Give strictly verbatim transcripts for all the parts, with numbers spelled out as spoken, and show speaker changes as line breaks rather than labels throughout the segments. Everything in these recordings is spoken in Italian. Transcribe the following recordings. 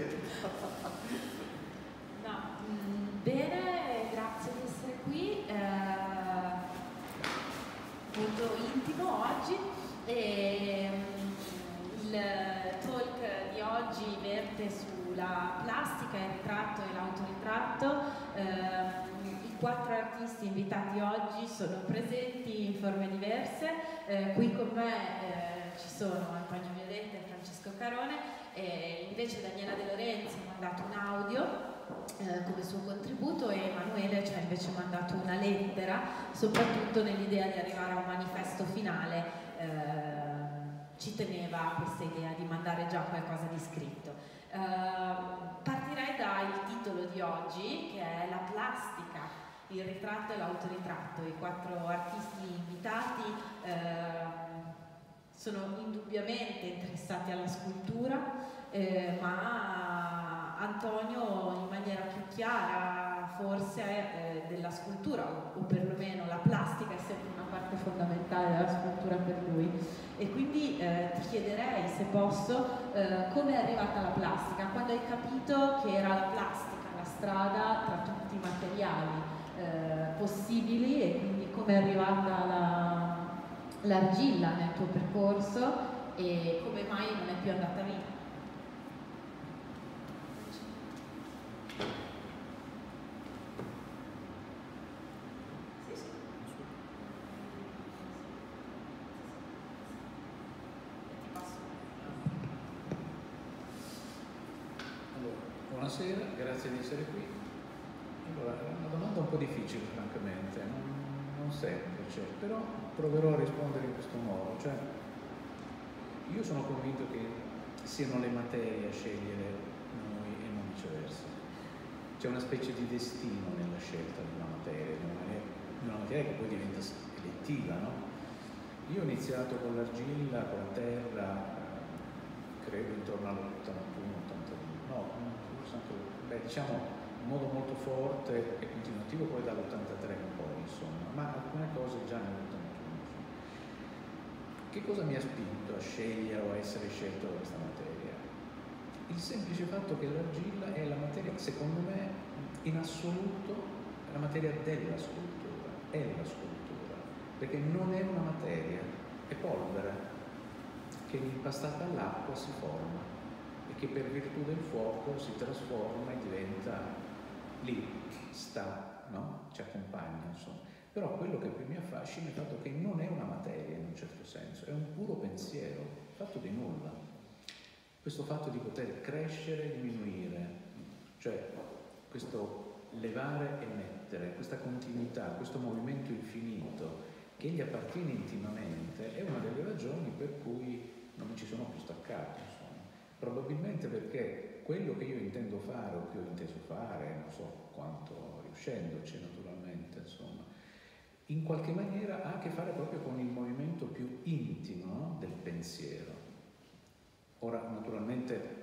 No, mh, bene, grazie di essere qui, eh, molto intimo oggi. E, mh, il talk di oggi verte sulla plastica, il ritratto e l'autoritratto. Eh, I quattro artisti invitati oggi sono presenti in forme diverse. Eh, qui con me eh, ci sono Antonio Violetta e Francesco Carone. E invece Daniela De Lorenzi ha mandato un audio eh, come suo contributo, e Emanuele ci ha invece mandato una lettera, soprattutto nell'idea di arrivare a un manifesto finale. Eh, ci teneva a questa idea di mandare già qualcosa di scritto. Eh, partirei dal titolo di oggi, che è La plastica, il ritratto e l'autoritratto. I quattro artisti invitati eh, sono indubbiamente interessati alla scultura, eh, ma Antonio in maniera più chiara forse eh, della scultura, o, o perlomeno la plastica è sempre una parte fondamentale della scultura per lui. E quindi eh, ti chiederei, se posso, eh, come è arrivata la plastica, quando hai capito che era la plastica la strada tra tutti i materiali eh, possibili, e quindi come è arrivata la l'argilla nel tuo percorso e come mai non è più andata via. Sì, sì. Ti passo.
Allora, buonasera, grazie di essere qui. Allora, è una domanda un po' difficile, francamente, non, non semplice, però proverò a rispondere in questo modo. Cioè, io sono convinto che siano le materie a scegliere noi e non viceversa. C'è una specie di destino nella scelta di una materia, di una materia, di una materia che poi diventa elettiva, no? Io ho iniziato con l'argilla, con la terra, credo intorno all'ottantuno ottantadue, no, forse anche, beh, diciamo in modo molto forte e continuativo poi dall'ottantatré in poi, insomma, ma alcune cose già nell'ottantuno. Che cosa mi ha spinto a scegliere o a essere scelto da questa materia? Il semplice fatto che l'argilla è la materia, secondo me, in assoluto, è la materia della scultura, è la scultura, perché non è una materia, è polvere, che impastata all'acqua si forma e che per virtù del fuoco si trasforma e diventa lì, sta, no? Ci accompagna, insomma. Però quello che più mi affascina è il fatto che non è una materia in un certo senso, è un puro pensiero, fatto di nulla. Questo fatto di poter crescere e diminuire, cioè questo levare e mettere, questa continuità, questo movimento infinito che gli appartiene intimamente, è una delle ragioni per cui non mi ci sono più staccato, insomma. Probabilmente perché quello che io intendo fare o che ho inteso fare, non so quanto riuscendoci naturalmente, insomma, in qualche maniera ha a che fare proprio con il movimento più intimo, no? Del pensiero. Ora, naturalmente,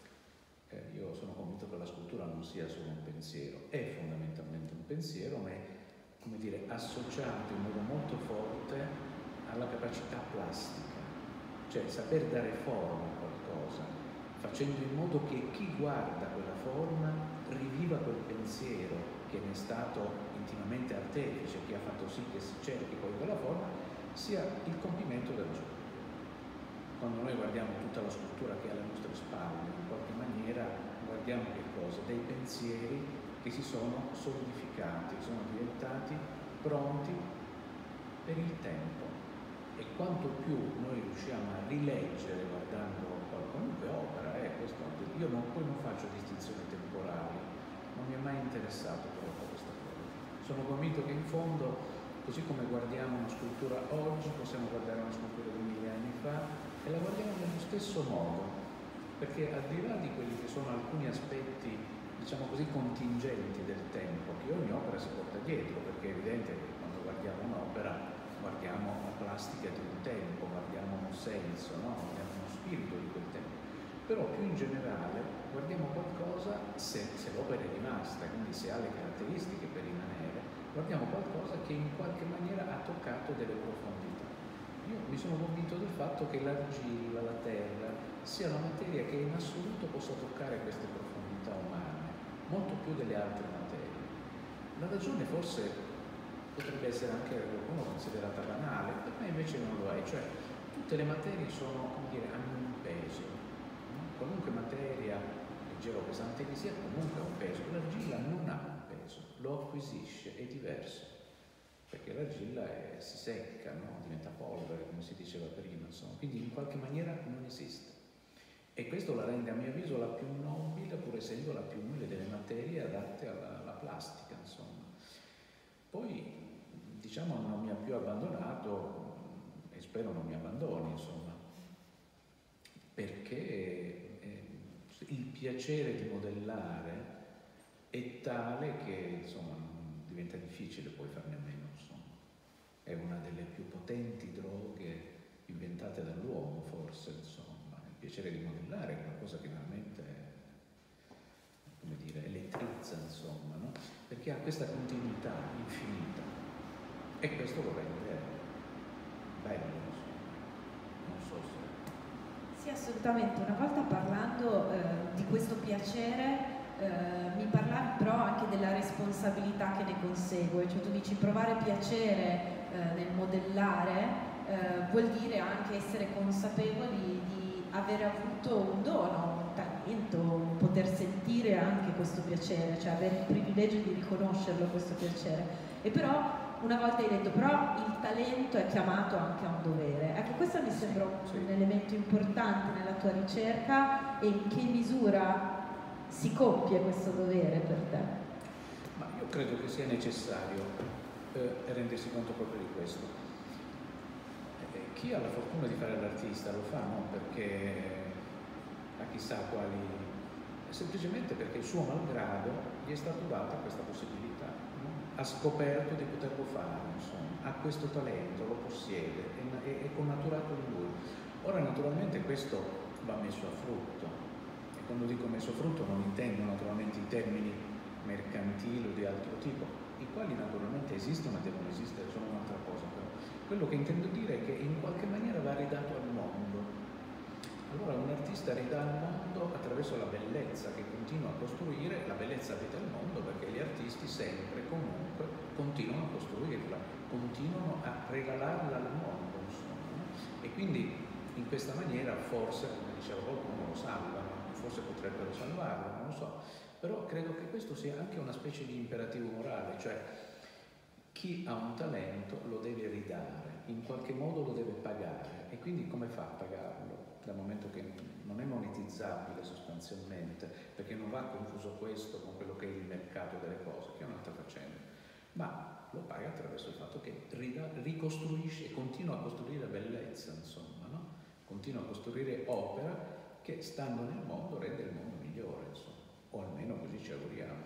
eh, io sono convinto che la scultura non sia solo un pensiero, è fondamentalmente un pensiero, ma è, come dire, associato in modo molto forte alla capacità plastica, cioè saper dare forma a qualcosa, facendo in modo che chi guarda quella forma riviva quel pensiero che ne è stato intimamente artefice, che ha fatto sì che si cerchi poi quella forma, sia il compimento del gioco. Quando noi guardiamo tutta la scultura che è alle nostre spalle, in qualche maniera guardiamo che cosa? Dei pensieri che si sono solidificati, sono diventati pronti per il tempo. E quanto più noi riusciamo a rileggere guardando qualunque opera, eh, questo, io non, poi non faccio distinzioni temporali, non mi è mai interessato proprio questa cosa. Sono convinto che in fondo, così come guardiamo una scultura oggi, possiamo guardare una scultura di mille anni fa e la guardiamo nello stesso modo, perché al di là di quelli che sono alcuni aspetti, diciamo così, contingenti del tempo, che ogni opera si porta dietro, perché è evidente che quando guardiamo un'opera guardiamo la plastica di un tempo, guardiamo un senso, no? Guardiamo uno spirito di quel tempo. Però più in generale guardiamo qualcosa, se, se l'opera è rimasta, quindi se ha le caratteristiche per rimanere, guardiamo qualcosa che in qualche maniera ha toccato delle profondità. Io io mi sono convinto del fatto che l'argilla, la terra, sia una materia che in assoluto possa toccare queste profondità umane, molto più delle altre materie. La ragione forse potrebbe essere anche da qualcuno considerata banale, per me invece non lo è, cioè tutte le materie sono, come dire, hanno un peso, no? Qualunque materia, leggera o pesante che sia, comunque ha un peso. L'argilla non ha un peso, lo acquisisce, è diverso, perché l'argilla è, si secca, no? Diventa polvere, come si diceva prima, insomma. Quindi in qualche maniera non esiste. E questo la rende, a mio avviso, la più nobile, pur essendo la più umile delle materie adatte alla, alla plastica, insomma. Poi, diciamo, non mi ha più abbandonato, e spero non mi abbandoni, insomma, perché eh, il piacere di modellare è tale che, insomma, diventa difficile poi farne a meno, insomma. È una delle più potenti droghe inventate dall'uomo, forse, insomma. Il piacere di modellare è una cosa che veramente, come dire, elettrizza, insomma, no? Perché ha questa continuità infinita e questo lo rende bello, insomma. Non so se...
Sì, assolutamente. Una volta parlando eh, di questo piacere eh, mi parlavi però anche della responsabilità che ne consegue, cioè tu dici provare piacere eh, nel modellare eh, vuol dire anche essere consapevoli di avere avuto un dono, un talento, poter sentire anche questo piacere, cioè avere il privilegio di riconoscerlo questo piacere. E però una volta hai detto però il talento è chiamato anche a un dovere. Ecco, questo mi sembra un,
sì.
un elemento importante nella tua ricerca, e in che misura si compie questo dovere per te?
Ma io credo che sia necessario eh, rendersi conto proprio di questo. Chi ha la fortuna di fare l'artista lo fa non perché ha chissà quali, semplicemente perché il suo malgrado gli è stato data questa possibilità, no? Ha scoperto di poterlo fare, insomma, ha questo talento, lo possiede, è, è, è connaturato in lui. Ora naturalmente questo va messo a frutto, e quando dico messo a frutto non intendo naturalmente i termini mercantili o di altro tipo, i quali naturalmente esistono e devono esistere, sono un'altra cosa, però quello che intendo dire è che in qualche maniera va ridato al mondo. Allora un artista ridà al mondo attraverso la bellezza che continua a costruire, la bellezza rida al mondo perché gli artisti sempre, comunque, continuano a costruirla, continuano a regalarla al mondo, insomma. E quindi in questa maniera forse, come diceva qualcuno, lo salvano, forse potrebbero salvarlo, non lo so, però credo che questo sia anche una specie di imperativo morale, cioè chi ha un talento lo deve ridare, in qualche modo lo deve pagare, e quindi come fa a pagarlo? Dal momento che non è monetizzabile sostanzialmente, perché non va confuso questo con quello che è il mercato delle cose, che è un'altra faccenda, ma lo paga attraverso il fatto che rida, ricostruisce e continua a costruire bellezza, insomma, no? Continua a costruire opera che, stando nel mondo, rende il mondo migliore, insomma, o almeno così ci auguriamo.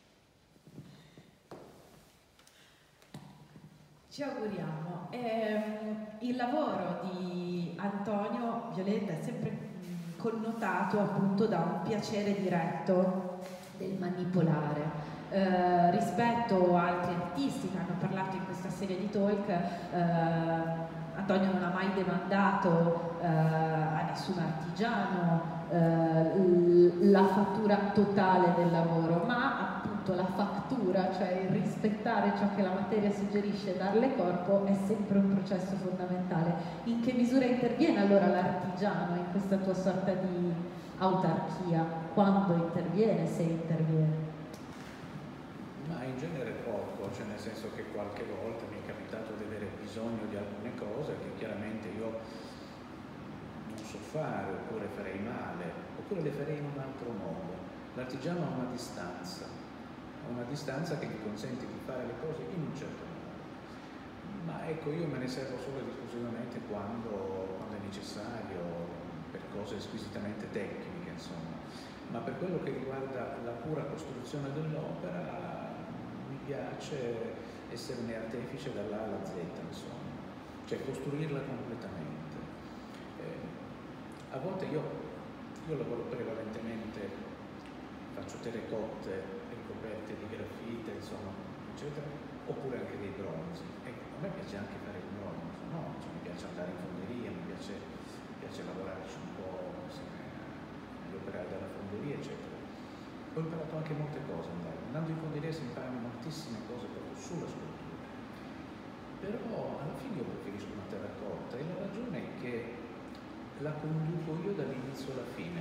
Ci auguriamo. Eh, il lavoro di Antonio Violeta è sempre connotato appunto da un piacere diretto del manipolare. Eh, rispetto a altri artisti che hanno parlato in questa serie di talk, eh, Antonio non ha mai demandato eh, a nessun artigiano eh, la fattura totale del lavoro, ma appunto la fattura, cioè il rispettare ciò che la materia suggerisce e darle corpo, è sempre un processo fondamentale. In che misura interviene allora l'artigiano in questa tua sorta di autarchia? Quando interviene, se interviene?
Ma in genere poco, cioè nel senso che qualche volta mi è capitato di avere bisogno di alcune cose che chiaramente io non so fare, oppure farei male, oppure le farei in un altro modo. L'artigiano ha una distanza, ha una distanza che gli consente di fare le cose in un certo modo. Ma ecco, io me ne servo solo ed esclusivamente quando, quando è necessario, per cose squisitamente tecniche, insomma. Ma per quello che riguarda la pura costruzione dell'opera, mi piace esserne artefice dall'A alla Z, insomma, cioè costruirla completamente. Eh, a volte io, io lavoro prevalentemente, faccio terracotte ricoperte di grafite, insomma, eccetera, oppure anche dei bronzi. Ecco, a me piace anche fare il bronzo, no? Cioè, mi piace piace andare in fonderia, mi piace, mi piace lavorarci un po' negli operai della fonderia, eccetera. Ho imparato anche molte cose andando. Andando in fonderia si imparano moltissime cose proprio sulla scultura. Però alla fine io preferisco una terracotta e la ragione è che la conduco io dall'inizio alla fine.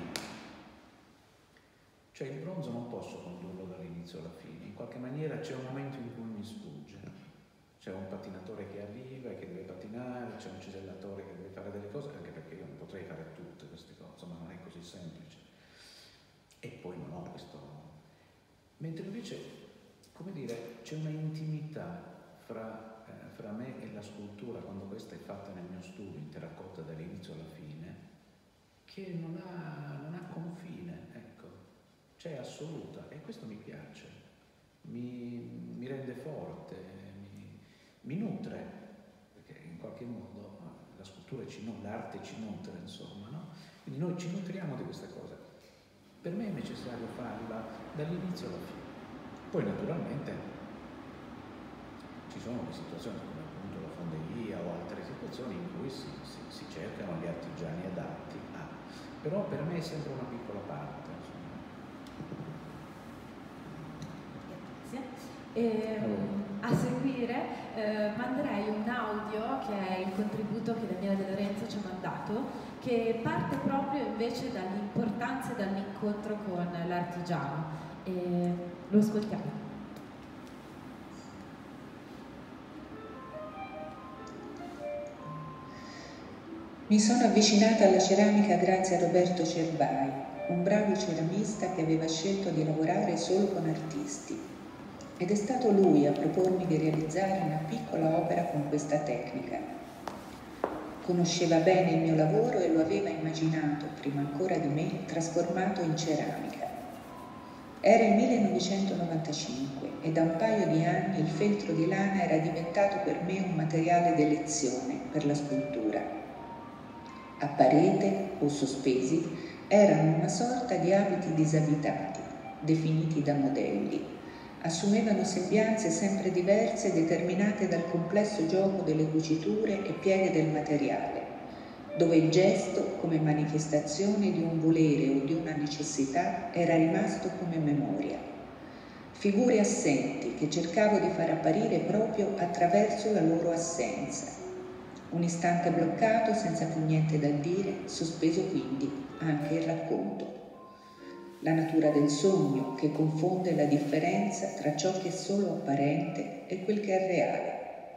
Cioè il bronzo non posso condurlo dall'inizio alla fine, in qualche maniera c'è un momento in cui mi sfugge. C'è un pattinatore che arriva e che deve pattinare, c'è un cisellatore che deve fare delle cose, anche perché io non potrei fare tutte queste cose, ma non è così semplice. E poi non ho questo. Mentre invece, come dire, c'è una intimità fra, eh, fra me e la scultura quando questa è fatta nel mio studio, in terracotta dall'inizio alla fine, che non ha, non ha confine, ecco, c'è assoluta e questo mi piace, mi, mi rende forte, mi, mi nutre, perché in qualche modo la scultura ci nutre, l'arte ci nutre, insomma, no? Quindi noi ci nutriamo di questa cosa. Per me è necessario farla dall'inizio alla fine. Poi naturalmente ci sono le situazioni come appunto la fonderia o altre situazioni in cui si, si, si cercano gli artigiani adatti a. Però per me è sempre una piccola parte.
Grazie. E, a seguire eh, manderei un audio che è il contributo che Daniele De Lorenzo ci ha mandato, che parte proprio invece dall'importanza e dall'incontro con l'artigiano. E lo ascoltiamo.
Mi sono avvicinata alla ceramica grazie a Roberto Cervai, un bravo ceramista che aveva scelto di lavorare solo con artisti. Ed è stato lui a propormi di realizzare una piccola opera con questa tecnica. Conosceva bene il mio lavoro e lo aveva immaginato, prima ancora di me, trasformato in ceramica. Era il millenovecentonovantacinque e da un paio di anni il feltro di lana era diventato per me un materiale d'elezione per la scultura. A parete o sospesi erano una sorta di abiti disabitati, definiti da modelli. Assumevano sembianze sempre diverse determinate dal complesso gioco delle cuciture e pieghe del materiale, dove il gesto, come manifestazione di un volere o di una necessità, era rimasto come memoria. Figure assenti che cercavo di far apparire proprio attraverso la loro assenza. Un istante bloccato senza più niente da dire, sospeso quindi anche il racconto. La natura del sogno che confonde la differenza tra ciò che è solo apparente e quel che è reale.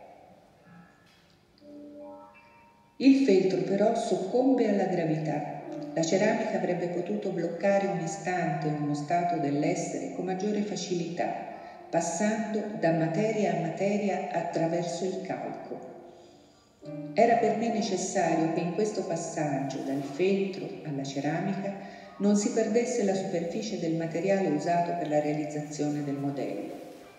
Il feltro però soccombe alla gravità. La ceramica avrebbe potuto bloccare un istante uno stato dell'essere con maggiore facilità, passando da materia a materia attraverso il calco. Era per me necessario che in questo passaggio dal feltro alla ceramica non si perdesse la superficie del materiale usato per la realizzazione del modello.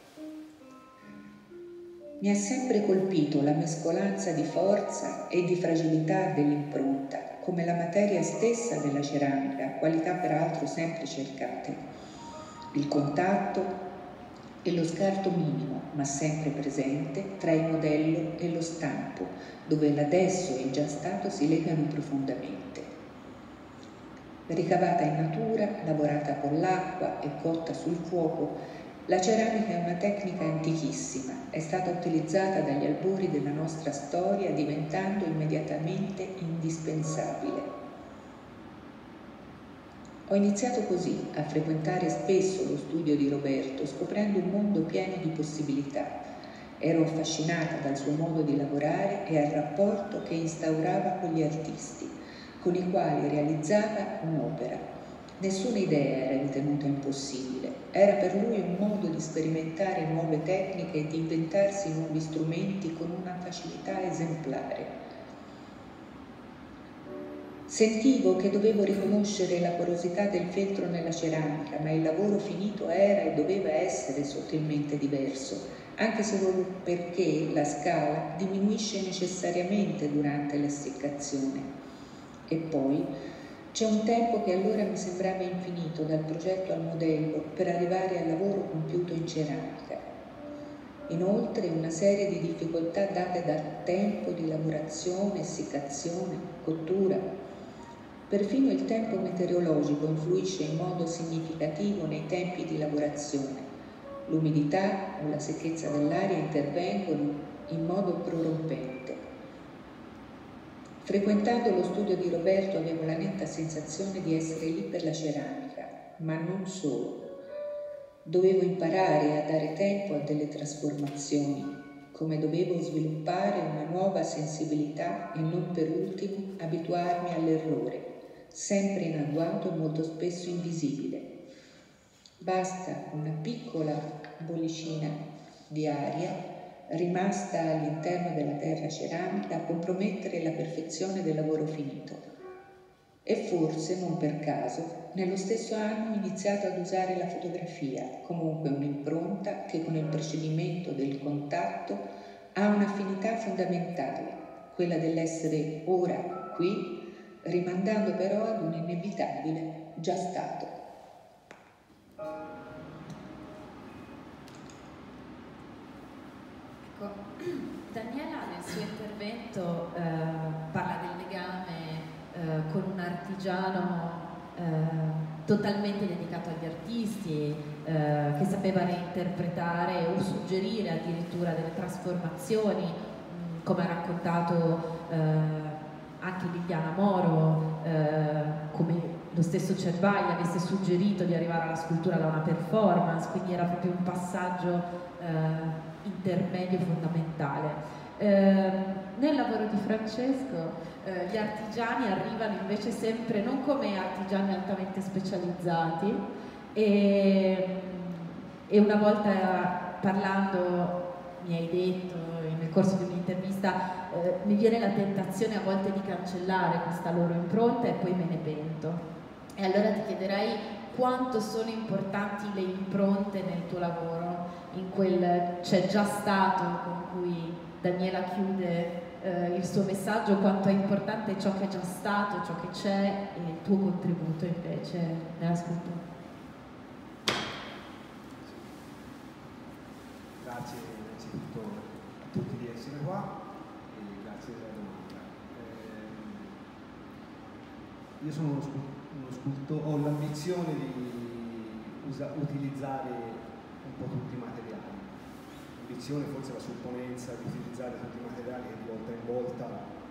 Mi ha sempre colpito la mescolanza di forza e di fragilità dell'impronta, come la materia stessa della ceramica, qualità peraltro sempre cercate. Il contatto e lo scarto minimo, ma sempre presente, tra il modello e lo stampo, dove l'adesso e il già stato si legano profondamente. Ricavata in natura, lavorata con l'acqua e cotta sul fuoco, la ceramica è una tecnica antichissima, è stata utilizzata dagli albori della nostra storia diventando immediatamente indispensabile. Ho iniziato così a frequentare spesso lo studio di Roberto, scoprendo un mondo pieno di possibilità. Ero affascinata dal suo modo di lavorare e al rapporto che instaurava con gli artisti, con i quali realizzava un'opera. Nessuna idea era ritenuta impossibile, era per lui un modo di sperimentare nuove tecniche e di inventarsi nuovi strumenti con una facilità esemplare. Sentivo che dovevo riconoscere la porosità del feltro nella ceramica, ma il lavoro finito era e doveva essere sottilmente diverso, anche solo perché la scala diminuisce necessariamente durante l'essiccazione. E poi c'è un tempo che allora mi sembrava infinito dal progetto al modello per arrivare al lavoro compiuto in ceramica. Inoltre una serie di difficoltà date dal tempo di lavorazione, essiccazione, cottura. Perfino il tempo meteorologico influisce in modo significativo nei tempi di lavorazione. L'umidità o la secchezza dell'aria intervengono in modo prorompente. Frequentando lo studio di Roberto avevo la netta sensazione di essere lì per la ceramica, ma non solo. Dovevo imparare a dare tempo a delle trasformazioni, come dovevo sviluppare una nuova sensibilità e non per ultimo abituarmi all'errore, sempre inagguato e molto spesso invisibile. Basta una piccola bollicina di aria rimasta all'interno della terra ceramica a compromettere la perfezione del lavoro finito. E forse, non per caso, nello stesso anno ho iniziato ad usare la fotografia, comunque un'impronta che con il procedimento del contatto ha un'affinità fondamentale, quella dell'essere ora qui, rimandando però ad un inevitabile già stato.
Ecco, Daniela nel suo intervento eh, parla del legame eh, con un artigiano eh, totalmente dedicato agli artisti, eh, che sapeva reinterpretare o suggerire addirittura delle trasformazioni, mh, come ha raccontato eh, anche Liliana Moro, eh, come lo stesso Cervai avesse suggerito di arrivare alla scultura da una performance, quindi era proprio un passaggio eh, intermedio fondamentale. Eh, nel lavoro di Francesco eh, gli artigiani arrivano invece sempre non come artigiani altamente specializzati e, e una volta parlando mi hai detto nel corso di un'intervista eh, mi viene la tentazione a volte di cancellare questa loro impronta e poi me ne pento. E allora ti chiederei quanto sono importanti le impronte nel tuo lavoro, in quel c'è già stato con cui Daniela chiude eh, il suo messaggio, quanto è importante ciò che è già stato, ciò che c'è e il tuo contributo invece nella scultura.
Grazie innanzitutto a tutti di essere qua e grazie della domanda. Eh, io sono uno, uno scultore, ho l'ambizione di usa, utilizzare un po' tutti i materiali. L'ambizione, forse la supponenza di utilizzare tutti i materiali che di volta in volta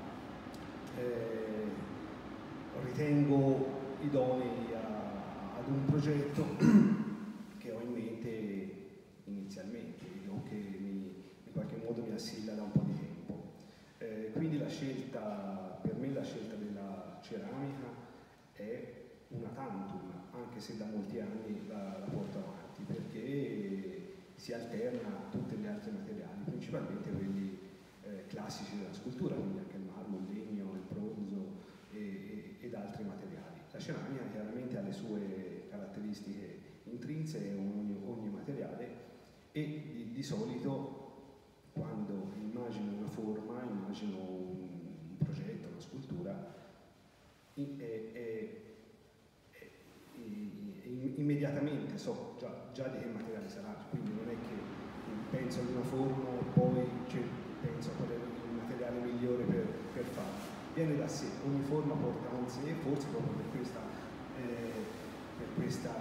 eh, ritengo idonei a, ad un progetto che ho in mente inizialmente o che mi, in qualche modo mi assilla da un po' di tempo. Eh, quindi la scelta, per me la scelta della ceramica è una tantum, anche se da molti anni la, la porto avanti, perché si alterna a tutti gli altri materiali, principalmente quelli eh, classici della scultura, quindi anche il marmo, il legno, il bronzo e, e, ed altri materiali. La ceramica chiaramente ha le sue caratteristiche intrinseche, ogni, ogni materiale, e di, di solito quando immagino una forma, immagino un progetto, una scultura, è, è, è, immediatamente so già, già di che materiale sarà, quindi non è che penso ad una forma e poi cioè, penso a qual è il materiale migliore per, per farlo. Viene da sé, ogni forma porta con sé, forse proprio per questa, eh, per questa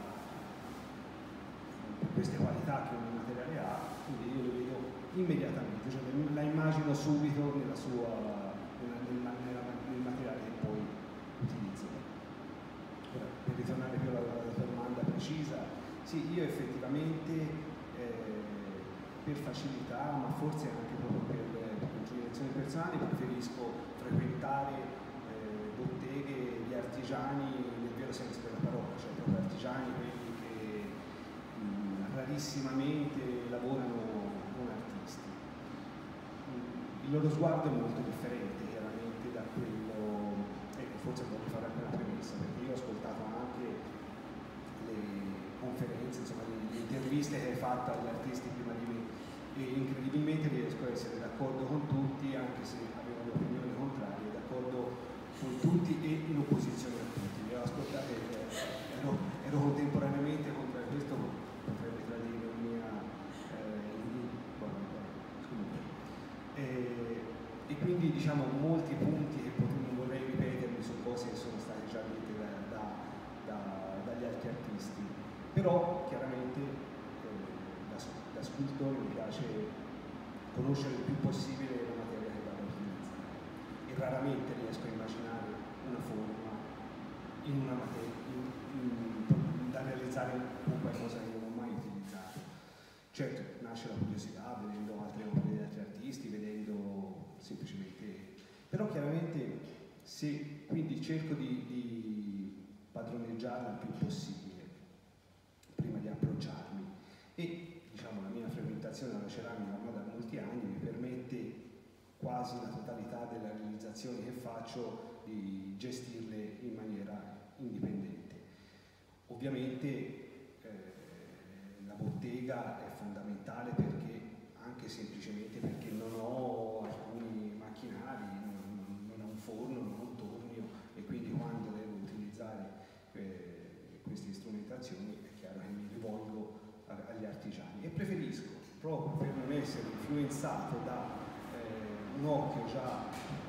per queste qualità che ogni materiale ha, quindi io lo vedo immediatamente, cioè la immagino subito nella sua, nella, nella, nella, nel materiale che poi utilizzo. Ora, per ritornare più alla, alla domanda precisa, sì, io effettivamente eh, per facilità, ma forse anche proprio per, per considerazioni personali, preferisco frequentare eh, botteghe di artigiani nel vero senso della parola, cioè proprio artigiani, quelli che mh, rarissimamente lavorano con artisti. Il loro sguardo è molto differente chiaramente da quello, ecco, forse voglio fare anche una premessa, perché io ho ascoltato anche le conferenze, insomma le, le interviste che hai fatto agli artisti prima di me e incredibilmente riesco a essere d'accordo con tutti, anche se avevano opinioni contrarie, d'accordo con tutti e in opposizione a tutti. Li ho ascoltati, ero, ero contemporaneamente contro questo, potrebbe tradire mia, eh, diciamo molti punti che non vorrei ripetermi su cose che sono state già dette da, da, da, dagli altri artisti, però chiaramente eh, da, da scultore mi piace conoscere il più possibile la materia che vado a utilizzare e raramente riesco a immaginare una forma in una materia in, in, da realizzare con qualcosa che non ho mai utilizzato. Certo, nasce la curiosità vedendo altre opere di altri artisti, vedendo semplicemente, però chiaramente se quindi cerco di, di padroneggiarla il più possibile prima di approcciarmi e diciamo la mia frequentazione alla ceramica ormai da molti anni mi permette quasi la totalità delle realizzazioni che faccio di gestirle in maniera indipendente. Ovviamente eh, la bottega è fondamentale perché anche semplicemente perché non ho alcuni macchinari, non, non ho un forno, non ho un tornio e quindi quando devo utilizzare eh, queste strumentazioni è chiaro che mi rivolgo a, agli artigiani e preferisco proprio per non essere influenzato da eh, un occhio già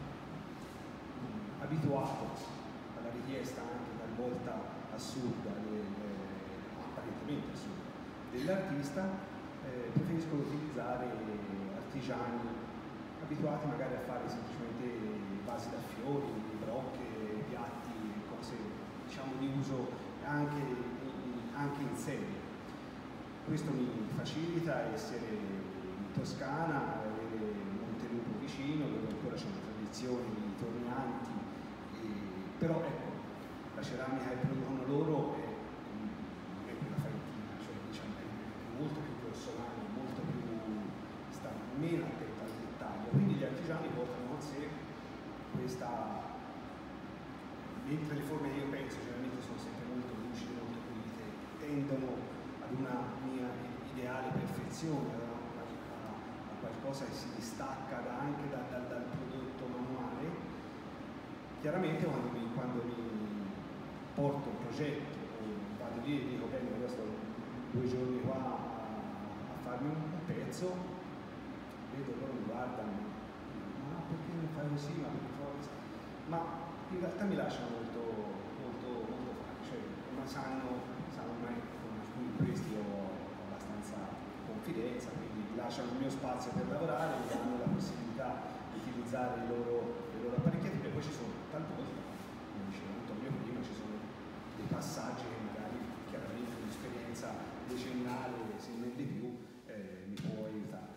mh, abituato alla richiesta anche talvolta assurda, del, apparentemente assurda dell'artista, eh, preferisco utilizzare artigiani abituati magari a fare semplicemente vasi da fiori, brocche, piatti, cose diciamo di uso anche, anche in serie. Questo mi facilita essere in Toscana, avere Montelupo vicino, dove ancora c'è una tradizione di tornianti, e, però ecco, la ceramica che producono loro è, non è quella faentina, cioè diciamo, è molto più grossolana, molto più, sta meno attenta al dettaglio, quindi gli artigiani portano con sé questa, mentre le forme che io penso generalmente sono sempre molto lucide, molto pulite, tendono ad una mia ideale perfezione, a, a, a qualcosa che si distacca da, anche da, da, dal prodotto manuale. Chiaramente quando mi, quando mi porto un progetto, vado lì e dico bene, io sto due giorni qua a, a farmi un, un pezzo, vedo loro mi guardano, ma perché non fai così, ma perché fai così? Ma in realtà mi lasciano molto, molto, molto fare, cioè ma sanno, sanno ormai con alcuni di questi ho abbastanza confidenza, quindi lasciano il mio spazio per lavorare, mi danno la possibilità di utilizzare i loro, le loro apparecchiature e poi ci sono talvolta, come diceva Antonio prima, ci sono dei passaggi che magari chiaramente un'esperienza decennale, se non di più, eh, mi può aiutare.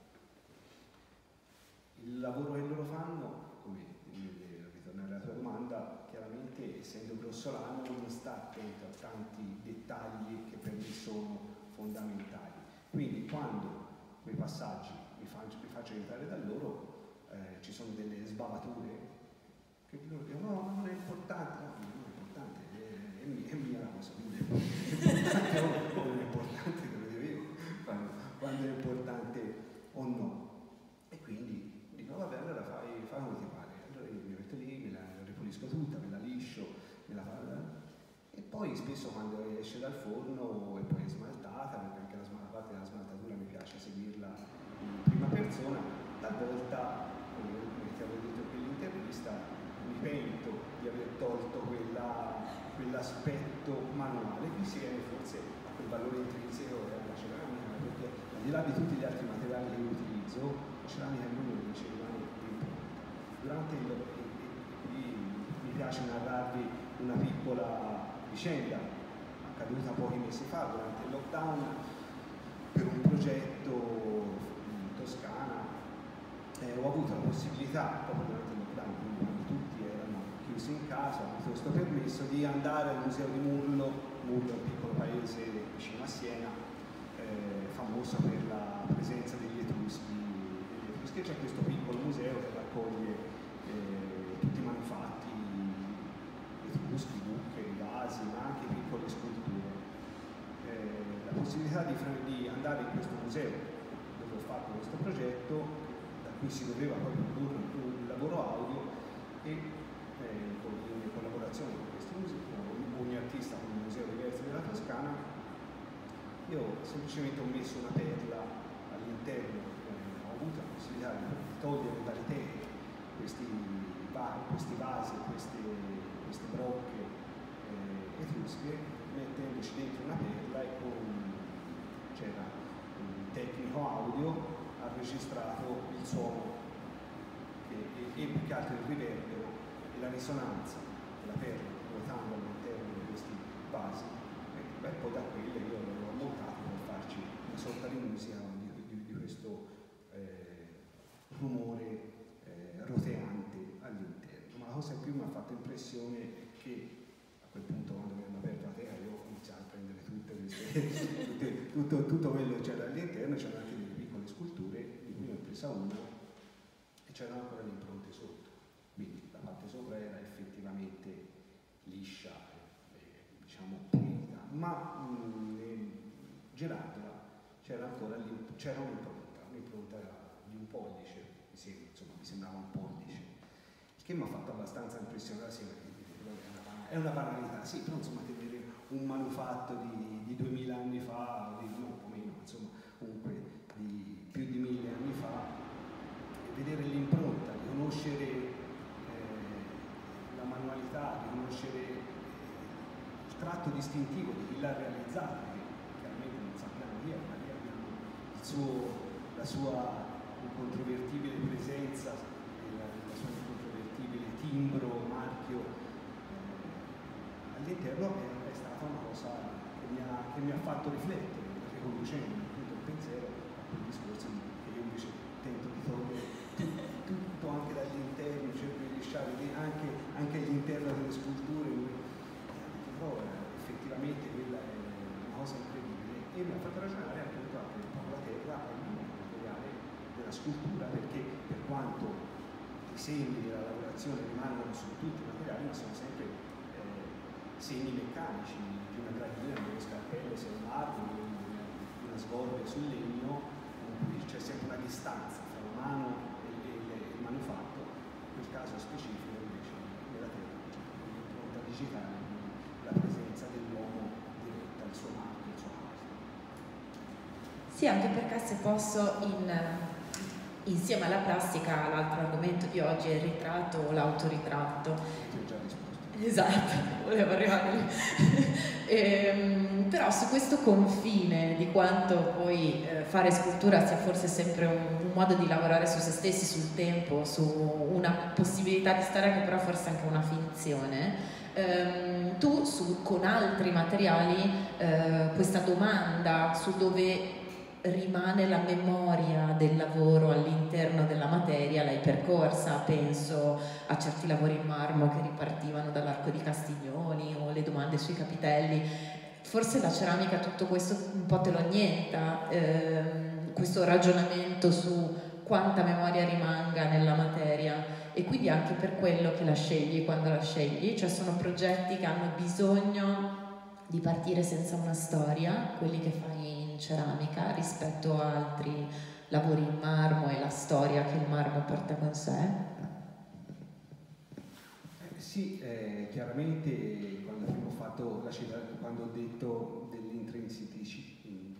Il lavoro che loro fanno, come ritornare alla tua domanda, chiaramente essendo grossolano non sta attento a tanti dettagli che per me sono fondamentali. Quindi quando quei passaggi mi faccio, mi faccio aiutare da loro, eh, ci sono delle sbavature che loro dicono no, ma non è importante, no, non è importante, è, è, mia, è mia la cosa, quindi è importante o non è importante, te lo dico io, quando, quando è importante o no. E quindi dico vabbè, allora fai, fai come ti pare, allora io mi metto lì, me la ripulisco tutta, me la liscio, me la faccio, e poi spesso quando esce dal forno e poi è smaltata, perché anche la, la parte della smaltatura mi piace seguirla in prima persona, talvolta, come ti avevo detto in quell'intervista, mi pento di aver tolto quella, quell'aspetto manuale, qui si viene forse a quel valore intrinseco della ceramica, perché al di là di tutti gli altri materiali che io utilizzo, la ceramica è uno che ci rimane dentro. Durante il, e, e, qui mi piace narrarvi una piccola vicenda accaduta pochi mesi fa durante il lockdown per un progetto in Toscana. Eh, ho avuto la possibilità, proprio durante il lockdown, quindi quando tutti erano chiusi in casa, ho avuto questo permesso di andare al museo di Murlo. Murlo è un piccolo paese vicino a Siena, eh, famoso per la presenza degli Etruschi. Degli Etruschi. C'è questo piccolo museo che raccoglie eh, tutti i manufatti etruschi, buche, vasi, ma anche piccole sculture. Eh, la possibilità di, di andare in questo museo dove ho fatto questo progetto, da cui si doveva poi produrre un lavoro audio e eh, con, in collaborazione con questi musei, con ogni artista con un museo diverso della Toscana, io semplicemente ho messo una perla all'interno, eh, ho avuto la possibilità di togliere dalle teche questi, questi vasi, queste, queste brocche eh, etrusche, mettendoci dentro una perla e con c'era un tecnico audio ha registrato il suono che, e, e più che altro il riverbero e la risonanza della perla ruotando all'interno di questi vasi e, e poi da quelle io l'ho montato per farci una sorta di musica di, di, di questo eh, rumore eh, roteante all'interno. Ma la cosa che più mi ha fatto impressione è che a quel punto quando mi hanno aperto la terra io ho iniziato a prendere tutte queste tutte, tutto, tutto quello che c'era all'interno, c'erano anche delle piccole sculture di cui ne ho presa una e c'erano ancora le impronte sotto, quindi la parte sopra era effettivamente liscia e, e diciamo pulita, ma mh, girandola c'era ancora c'era un'impronta, un'impronta di un pollice, sì, insomma mi sembrava un pollice, che mi ha fatto abbastanza impressionare, sì, è una banalità, sì, però insomma tenere un manufatto di, di duemila anni fa, di, no, un po' meno, insomma, comunque di più di mille anni fa, e vedere l'impronta, riconoscere eh, la manualità, riconoscere il tratto distintivo di chi l'ha realizzata, che chiaramente non sappiamo chi è, ma lì abbiamo il suo, la sua incontrovertibile presenza, la, la sua incontrovertibile timbro, marchio, all'interno è, è stata una cosa che mi, ha, che mi ha fatto riflettere, riconducendo appunto il pensiero a quel discorso che io invece tento di togliere tutto, tutto anche dall'interno, cerco di lisciare anche, anche all'interno delle sculture, però effettivamente quella è una cosa incredibile e mi ha fatto ragionare appunto anche un po' la terra e il materiale della scultura, perché per quanto i segni della lavorazione rimangono su tutti i materiali, ma sono sempre segni meccanici di una gradina, delle scarpelle, se è un marmo, di una svolta sul legno, in cui c'è sempre una distanza tra la mano e, e, e il manufatto. In quel caso specifico invece nella terra c'è un'impronta digitale, la presenza dell'uomo diretta, il suo marchio, il suo caso.
Sì, anche perché se posso, in, insieme alla plastica, l'altro argomento di oggi è il ritratto o l'autoritratto.
Ti ho già risposto.
Esatto, volevo arrivare lì. ehm, però su questo confine di quanto poi eh, fare scultura sia forse sempre un, un modo di lavorare su se stessi, sul tempo, su una possibilità di stare che però forse anche una finzione, ehm, tu su, con altri materiali eh, questa domanda su dove rimane la memoria del lavoro all'interno della materia l'hai percorsa, penso a certi lavori in marmo che ripartivano dall'Arco di Castiglioni o le domande sui capitelli. Forse la ceramica tutto questo un po' te lo annienta, ehm, questo ragionamento su quanta memoria rimanga nella materia, e quindi anche per quello che la scegli quando la scegli, cioè sono progetti che hanno bisogno di partire senza una storia, quelli che fai in ceramica, rispetto a altri lavori in marmo e la storia che il marmo porta con sé?
Eh, sì, eh, chiaramente quando abbiamo fatto la città, quando ho detto dell'intrinsicità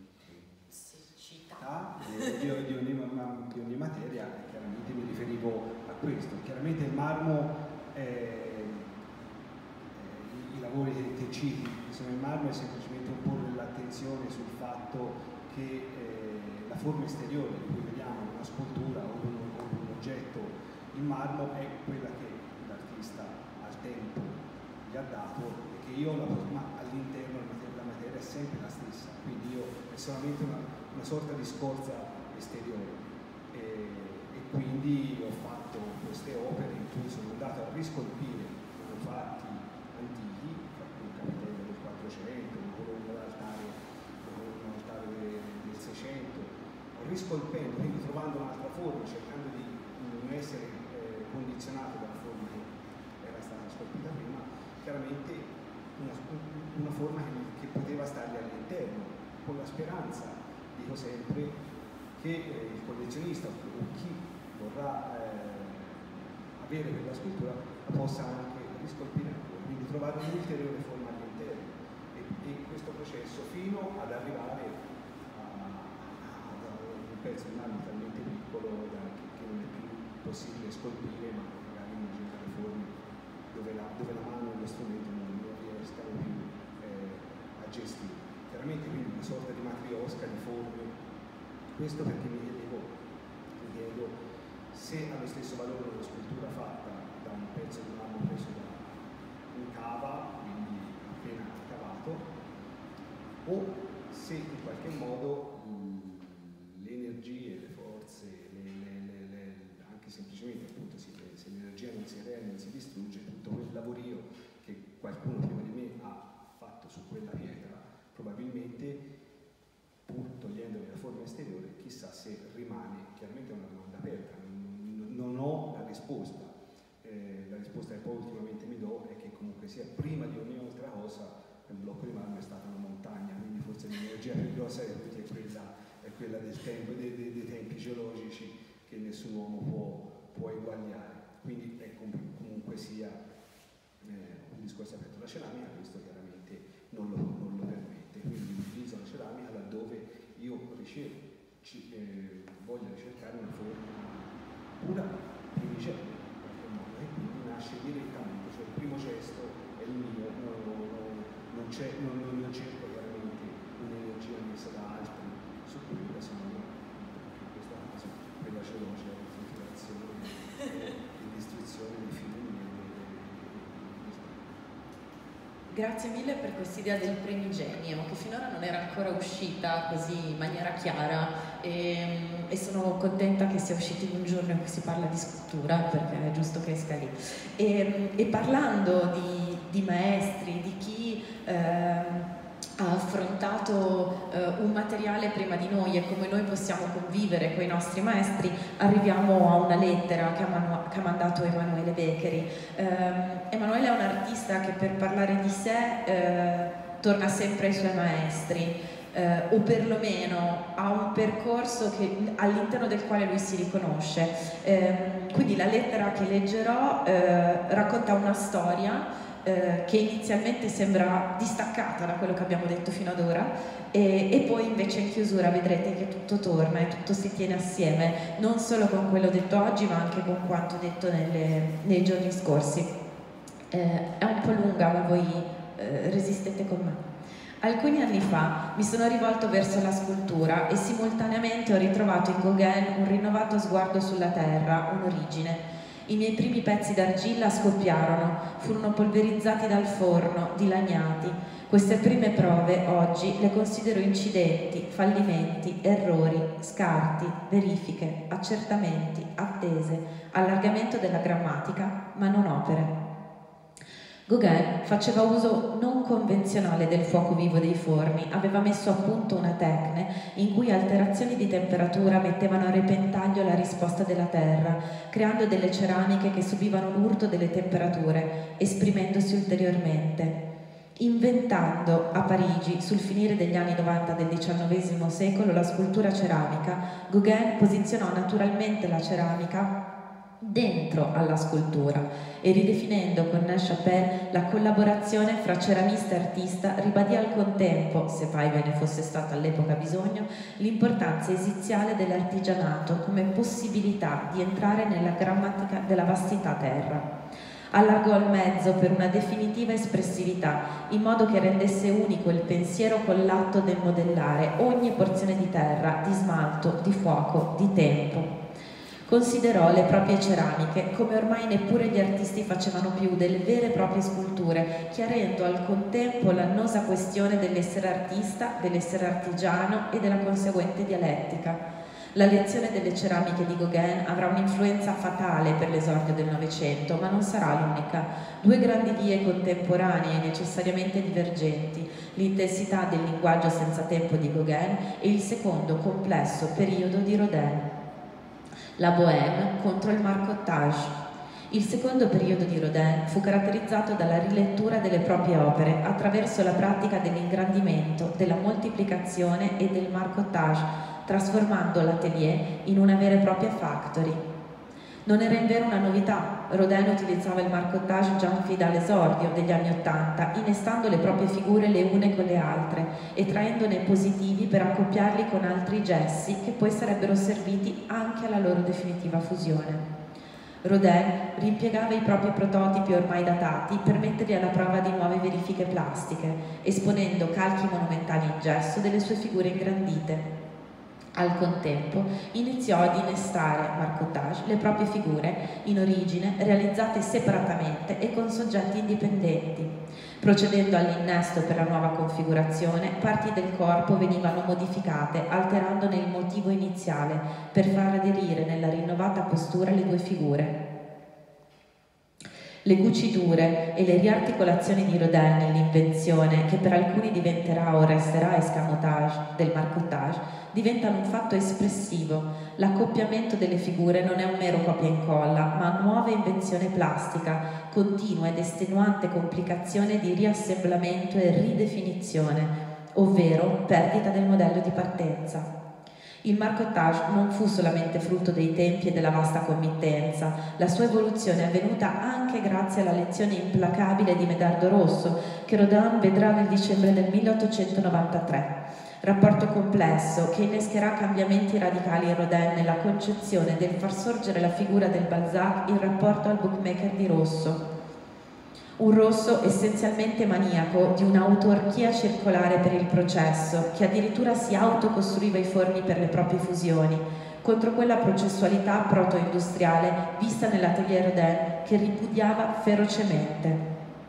di, di, ogni, di ogni materia, chiaramente mi riferivo a questo. Chiaramente il marmo, eh, i, i lavori che, che citi che sono in marmo è semplicemente un porre l'attenzione sul fatto che eh, la forma esteriore di cui vediamo una scultura o un, o un oggetto in marmo è quella che l'artista al tempo gli ha dato e che io la ma all'interno la materia è sempre la stessa, quindi io è solamente una, una sorta di scorza esteriore e, e quindi ho fatto queste opere in cui sono andato a riscolpire manufatti antichi, un capitello del quattrocento, una colonna d'altare, una colonna d'altare del seicento, riscolpendo, quindi trovando un'altra forma, cercando di non essere eh, condizionato dalla forma che era stata scolpita prima, chiaramente una, una forma che, che poteva stargli all'interno, con la speranza, dico sempre, che eh, il collezionista o chi vorrà eh, avere quella scultura la possa anche riscolpire ancora, quindi trovare un'ulteriore forma all'interno e, e questo processo fino ad arrivare a, a, a un pezzo di marmo talmente piccolo da, che, che non è più possibile scolpire, ma magari immaginare forme dove la, dove la mano e lo strumento non, non riescano più eh, a gestire. Chiaramente quindi una sorta di matriosca di forme, questo perché mi chiedevo, mi chiedo se ha lo stesso valore una scultura fatta da un pezzo di marmo preso da un cava, quindi appena cavato, o se in qualche modo mh, le energie, le forze, le, le, le, le, anche semplicemente appunto se, se l'energia non si crea, non si distrugge, tutto quel lavorio che qualcuno prima di me ha fatto su quella pietra, probabilmente pur togliendone la forma esteriore, chissà se rimane. Chiaramente è una domanda aperta, non, non ho la risposta. Eh, la risposta che poi ultimamente mi do è che comunque sia prima di ogni altra cosa il blocco di marmo è stata una montagna, quindi forse l'energia più grossa di tutti è quella, è quella del tempo, dei, dei, dei tempi geologici che nessun uomo può, può eguagliare. Quindi è com- comunque sia eh, un discorso aperto. La ceramica questo chiaramente non lo, non lo permette, quindi utilizzo la ceramica laddove io ricerco, ci, eh, voglio ricercare una forma pura, primigenia in qualche modo, e quindi nasce direttamente, cioè il primo gesto è il mio, non, non, non, c'è, non, non cerco chiaramente un'energia messa da altri su cui adesso non in questo caso quella celosia, la filtrazione e distruzione dei film.
Grazie mille per quest'idea del primigenio che finora non era ancora uscita così in maniera chiara e, e sono contenta che sia uscita in un giorno in cui si parla di scultura perché è giusto che esca lì. E, e parlando di, di maestri, di chi eh, ha affrontato eh, un materiale prima di noi e come noi possiamo convivere con i nostri maestri, arriviamo a una lettera che ha, manu- che ha mandato Emanuele Beccheri. Eh, Emanuele è un artista che per parlare di sé eh, torna sempre ai suoi maestri, eh, o perlomeno ha un percorso che, all'interno del quale lui si riconosce. Eh, quindi la lettera che leggerò eh, racconta una storia Eh, che inizialmente sembra distaccata da quello che abbiamo detto fino ad ora e, e poi invece in chiusura vedrete che tutto torna e tutto si tiene assieme, non solo con quello detto oggi ma anche con quanto detto nelle, nei giorni scorsi. Eh, è un po' lunga ma voi eh, resistete con me. Alcuni anni fa mi sono rivolto verso la scultura e simultaneamente ho ritrovato in Gauguin un rinnovato sguardo sulla terra, un'origine. I miei primi pezzi d'argilla scoppiarono, furono polverizzati dal forno, dilaniati. Queste prime prove oggi le considero incidenti, fallimenti, errori, scarti, verifiche, accertamenti, attese, allargamento della grammatica, ma non opere. Gauguin faceva uso non convenzionale del fuoco vivo dei forni, aveva messo a punto una tecne in cui alterazioni di temperatura mettevano a repentaglio la risposta della terra, creando delle ceramiche che subivano l'urto delle temperature, esprimendosi ulteriormente. Inventando a Parigi, sul finire degli anni novanta del diciannovesimo secolo, la scultura ceramica, Gauguin posizionò naturalmente la ceramica dentro alla scultura e ridefinendo con Nel Chapelle la collaborazione fra ceramista e artista ribadì al contempo, se mai ve ne fosse stato all'epoca bisogno, l'importanza esiziale dell'artigianato come possibilità di entrare nella grammatica della vastità terra. Allargò il mezzo per una definitiva espressività, in modo che rendesse unico il pensiero con l'atto del modellare ogni porzione di terra, di smalto, di fuoco, di tempo. Considerò le proprie ceramiche come ormai neppure gli artisti facevano più, delle vere e proprie sculture, chiarendo al contempo l'annosa questione dell'essere artista, dell'essere artigiano e della conseguente dialettica. La lezione delle ceramiche di Gauguin avrà un'influenza fatale per l'esordio del Novecento, ma non sarà l'unica. Due grandi vie contemporanee e necessariamente divergenti, l'intensità del linguaggio senza tempo di Gauguin e il secondo complesso periodo di Rodin. La Bohème contro il marcottage. Il secondo periodo di Rodin fu caratterizzato dalla rilettura delle proprie opere attraverso la pratica dell'ingrandimento, della moltiplicazione e del marcottage, trasformando l'atelier in una vera e propria factory. Non era invero una novità, Rodin utilizzava il marcottage già fin dall'esordio degli anni Ottanta, innestando le proprie figure le une con le altre e traendone positivi per accoppiarli con altri gessi che poi sarebbero serviti anche alla loro definitiva fusione. Rodin rimpiegava i propri prototipi ormai datati per metterli alla prova di nuove verifiche plastiche, esponendo calchi monumentali in gesso delle sue figure ingrandite. Al contempo iniziò ad innestare marcottage le proprie figure, in origine realizzate separatamente e con soggetti indipendenti. Procedendo all'innesto per la nuova configurazione, parti del corpo venivano modificate, alterandone il motivo iniziale, per far aderire nella rinnovata postura le due figure. Le cuciture e le riarticolazioni di Rodin nell'invenzione, che per alcuni diventerà o resterà escamotage del marcottage, diventano un fatto espressivo. L'accoppiamento delle figure non è un mero copia e incolla, ma nuova invenzione plastica, continua ed estenuante complicazione di riassemblamento e ridefinizione, ovvero perdita del modello di partenza. Il marcottage non fu solamente frutto dei tempi e della vasta committenza, la sua evoluzione è avvenuta anche grazie alla lezione implacabile di Medardo Rosso, che Rodin vedrà nel dicembre del milleottocentonovantatré. Rapporto complesso che innescherà cambiamenti radicali in Rodin nella concezione del far sorgere la figura del Balzac in rapporto al bookmaker di Rosso. Un Rosso essenzialmente maniaco di un'autarchia circolare per il processo, che addirittura si autocostruiva i forni per le proprie fusioni, contro quella processualità proto-industriale vista nell'atelier Rodin che ripudiava ferocemente.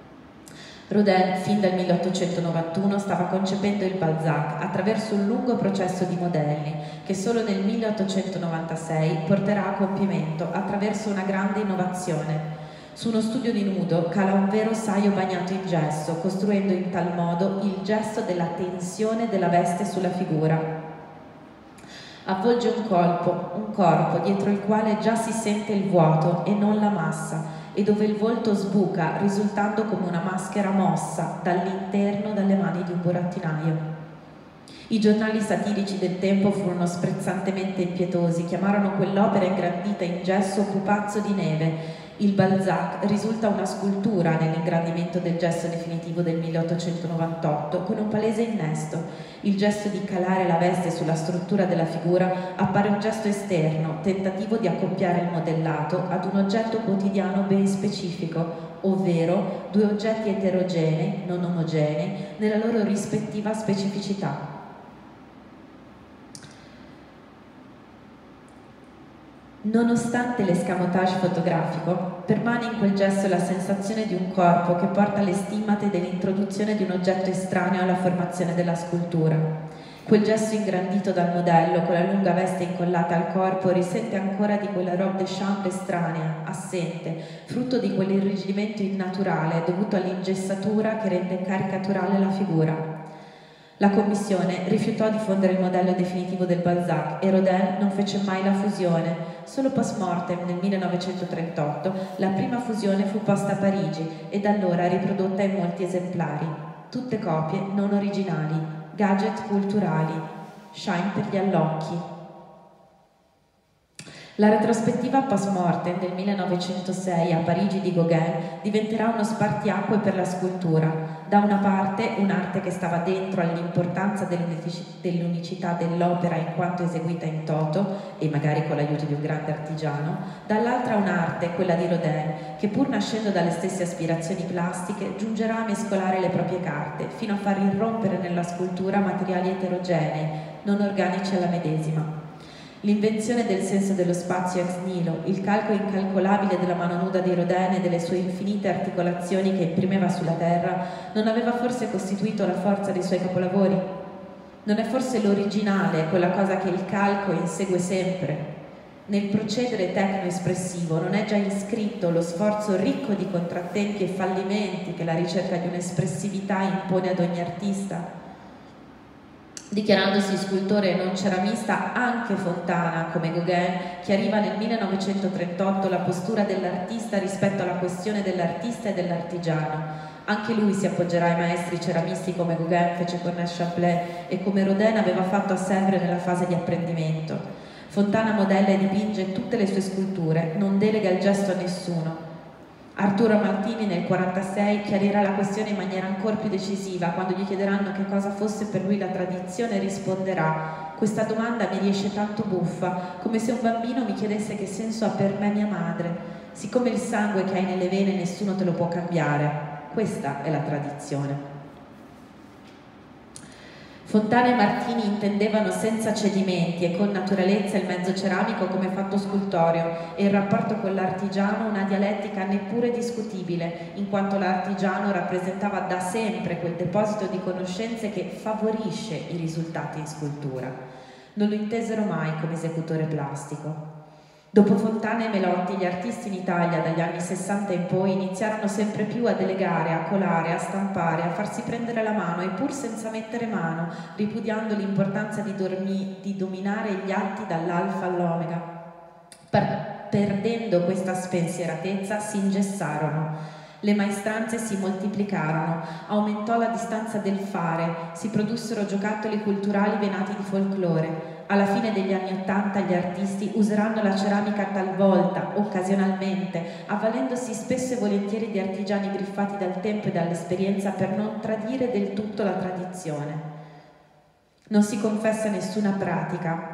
Rodin, fin dal milleottocentonovantuno, stava concependo il Balzac attraverso un lungo processo di modelli che solo nel milleottocentonovantasei porterà a compimento attraverso una grande innovazione. Su uno studio di nudo cala un vero saio bagnato in gesso, costruendo in tal modo il gesto della tensione della veste sulla figura. Avvolge un corpo, un corpo dietro il quale già si sente il vuoto e non la massa, e dove il volto sbuca, risultando come una maschera mossa dall'interno dalle mani di un burattinaio. I giornali satirici del tempo furono sprezzantemente impietosi, chiamarono quell'opera ingrandita in gesso pupazzo di neve. Il Balzac risulta una scultura nell'ingrandimento del gesto definitivo del milleottocentonovantotto, con un palese innesto. Il gesto di calare la veste sulla struttura della figura appare un gesto esterno, tentativo di accoppiare il modellato ad un oggetto quotidiano ben specifico, ovvero due oggetti eterogenei, non omogenei, nella loro rispettiva specificità. Nonostante l'escamotage fotografico, permane in quel gesto la sensazione di un corpo che porta le stimmate dell'introduzione di un oggetto estraneo alla formazione della scultura. Quel gesto ingrandito dal modello, con la lunga veste incollata al corpo, risente ancora di quella robe de chambre estranea, assente, frutto di quell'irrigidimento innaturale dovuto all'ingessatura che rende caricaturale la figura. La commissione rifiutò di fondere il modello definitivo del Balzac e Rodin non fece mai la fusione. Solo post mortem nel millenovecentotrentotto la prima fusione fu posta a Parigi e da allora riprodotta in molti esemplari. Tutte copie non originali, gadget culturali, shine per gli allocchi. La retrospettiva post mortem del millenovecentosei a Parigi di Gauguin diventerà uno spartiacque per la scultura. Da una parte un'arte che stava dentro all'importanza dell'unicità dell'opera in quanto eseguita in toto, e magari con l'aiuto di un grande artigiano, dall'altra un'arte, quella di Rodin, che pur nascendo dalle stesse aspirazioni plastiche giungerà a mescolare le proprie carte, fino a far irrompere nella scultura materiali eterogenei, non organici alla medesima. L'invenzione del senso dello spazio ex nihilo, il calco incalcolabile della mano nuda di Rodin e delle sue infinite articolazioni che imprimeva sulla terra, non aveva forse costituito la forza dei suoi capolavori? Non è forse l'originale quella cosa che il calco insegue sempre? Nel procedere tecno-espressivo non è già iscritto lo sforzo ricco di contrattempi e fallimenti che la ricerca di un'espressività impone ad ogni artista? Dichiarandosi scultore e non ceramista, anche Fontana, come Gauguin, chiariva nel millenovecentotrentotto la postura dell'artista rispetto alla questione dell'artista e dell'artigiano. Anche lui si appoggerà ai maestri ceramisti come Gauguin fece con Champlet e come Rodin aveva fatto a Sèvres nella fase di apprendimento. Fontana modella e dipinge tutte le sue sculture, non delega il gesto a nessuno. Arturo Maltini nel millenovecentoquarantasei chiarirà la questione in maniera ancora più decisiva. Quando gli chiederanno che cosa fosse per lui la tradizione, risponderà: questa domanda mi riesce tanto buffa, come se un bambino mi chiedesse che senso ha per me mia madre. Siccome il sangue che hai nelle vene nessuno te lo può cambiare, questa è la tradizione. Fontana e Martini intendevano senza cedimenti e con naturalezza il mezzo ceramico come fatto scultoreo e il rapporto con l'artigiano una dialettica neppure discutibile, in quanto l'artigiano rappresentava da sempre quel deposito di conoscenze che favorisce i risultati in scultura. Non lo intesero mai come esecutore plastico. Dopo Fontana e Melotti, gli artisti in Italia dagli anni sessanta in poi iniziarono sempre più a delegare, a colare, a stampare, a farsi prendere la mano e pur senza mettere mano, ripudiando l'importanza di, di dominare gli atti dall'alfa all'omega. Per, perdendo questa spensieratezza si ingessarono. Le maestranze si moltiplicarono, aumentò la distanza del fare, si produssero giocattoli culturali venati di folklore. Alla fine degli anni Ottanta gli artisti useranno la ceramica talvolta, occasionalmente, avvalendosi spesso e volentieri di artigiani griffati dal tempo e dall'esperienza per non tradire del tutto la tradizione. Non si confessa nessuna pratica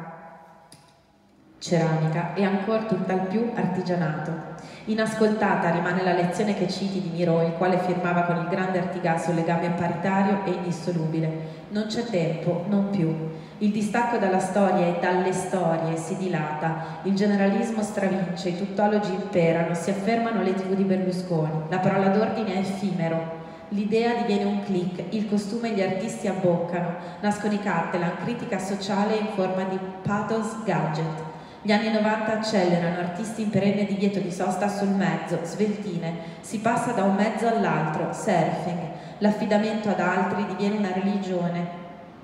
ceramica e ancora tutt'al più artigianato. Inascoltata rimane la lezione che citi di Miro, il quale firmava con il grande Artigas un legame paritario e indissolubile. Non c'è tempo, non più. Il distacco dalla storia e dalle storie si dilata, il generalismo stravince, i tuttologi imperano, si affermano le tivù di Berlusconi, la parola d'ordine è effimero. L'idea diviene un click, il costume e gli artisti abboccano, nascono i Catalan, critica sociale in forma di pathos gadget. Gli anni novanta accelerano, artisti in perenne divieto di sosta sul mezzo, sveltine, si passa da un mezzo all'altro, surfing, l'affidamento ad altri diviene una religione,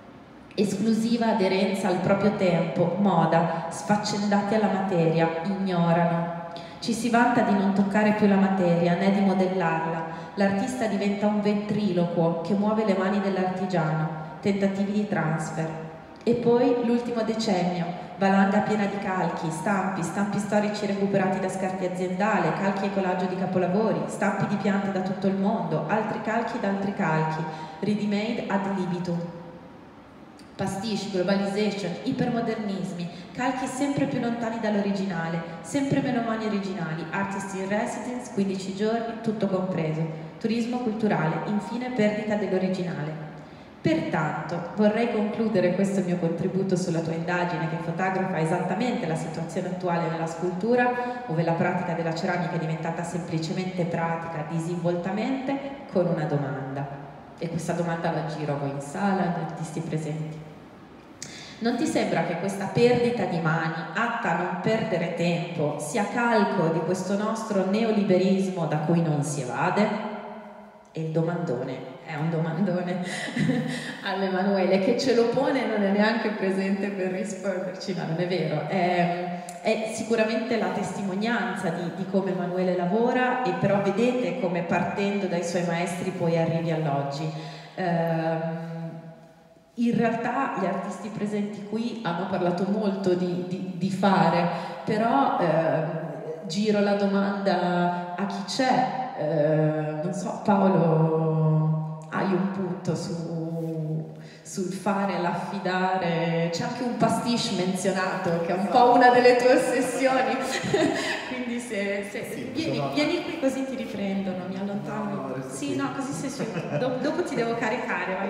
esclusiva aderenza al proprio tempo, moda, sfaccendati alla materia, ignorano. Ci si vanta di non toccare più la materia, né di modellarla. L'artista diventa un ventriloquo che muove le mani dell'artigiano, tentativi di transfer. E poi l'ultimo decennio, valanga piena di calchi, stampi, stampi storici recuperati da scarti aziendali, calchi e collaggio di capolavori, stampi di piante da tutto il mondo, altri calchi da altri calchi, ready-made ad libitum. Pastiche, globalization, ipermodernismi, calchi sempre più lontani dall'originale, sempre meno mani originali, artist in residence, quindici giorni, tutto compreso, turismo culturale, infine perdita dell'originale. Pertanto vorrei concludere questo mio contributo sulla tua indagine che fotografa esattamente la situazione attuale nella scultura, dove la pratica della ceramica è diventata semplicemente pratica disinvoltamente, con una domanda. E questa domanda la giro a voi in sala, agli artisti presenti. Non ti sembra che questa perdita di mani, atta a non perdere tempo, sia calco di questo nostro neoliberismo da cui non si evade? E il domandone è un domandone all'Emanuele che ce lo pone e non è neanche presente per risponderci, ma non è vero. È, è sicuramente la testimonianza di, di come Emanuele lavora, e però vedete come partendo dai suoi maestri poi arrivi all'oggi. Eh, in realtà gli artisti presenti qui hanno parlato molto di, di, di fare, però eh, giro la domanda a chi c'è. Eh, non so, Paolo, hai un punto su, sul fare, l'affidare? C'è anche un pastiche menzionato che è un po' una delle tue ossessioni. Quindi se, se sì, vieni, sono... vieni qui così ti riprendono, mi allontano. No, no, sì, no, così sei su. Dopo, dopo ti devo caricare, vai.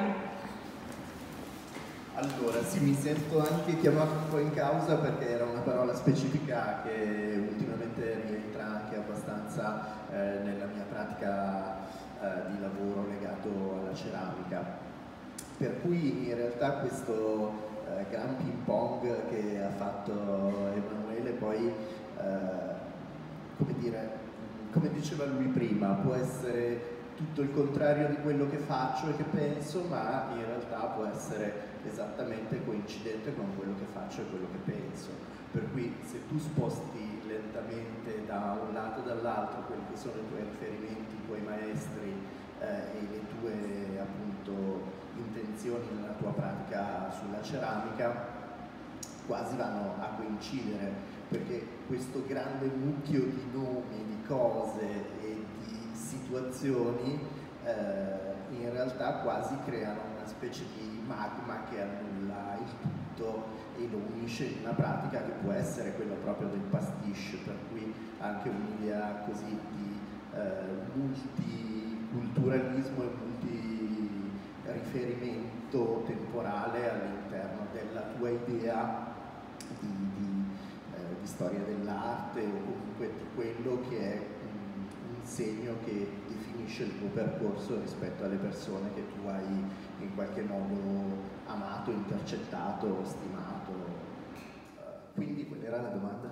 Allora, sì, mi sento anche chiamato un po' in causa perché era una parola specifica che ultimamente rientra anche abbastanza eh, nella mia pratica eh, di lavoro legato alla ceramica. Per cui in realtà questo eh, gran ping pong che ha fatto Emanuele poi, eh, come dire, come diceva lui prima, può essere tutto il contrario di quello che faccio e che penso, ma in realtà può essere esattamente coincidente con quello che faccio e quello che penso. Per cui se tu sposti lentamente da un lato e dall'altro quelli che sono i tuoi riferimenti, i tuoi maestri eh, e le tue appunto intenzioni nella tua pratica sulla ceramica, quasi vanno a coincidere, perché questo grande mucchio di nomi, di cose e di situazioni eh, in realtà quasi creano una specie di magma che annulla il tutto. tutto e lo unisce in una pratica che può essere quella proprio del pastiche, per cui anche un'idea così di eh, multiculturalismo e multiriferimento temporale all'interno della tua idea di, di, eh, di storia dell'arte o comunque di quello che è un, un segno che definisce il tuo percorso rispetto alle persone che tu hai in qualche modo amato, intercettato, stimato. Quindi qual era la domanda?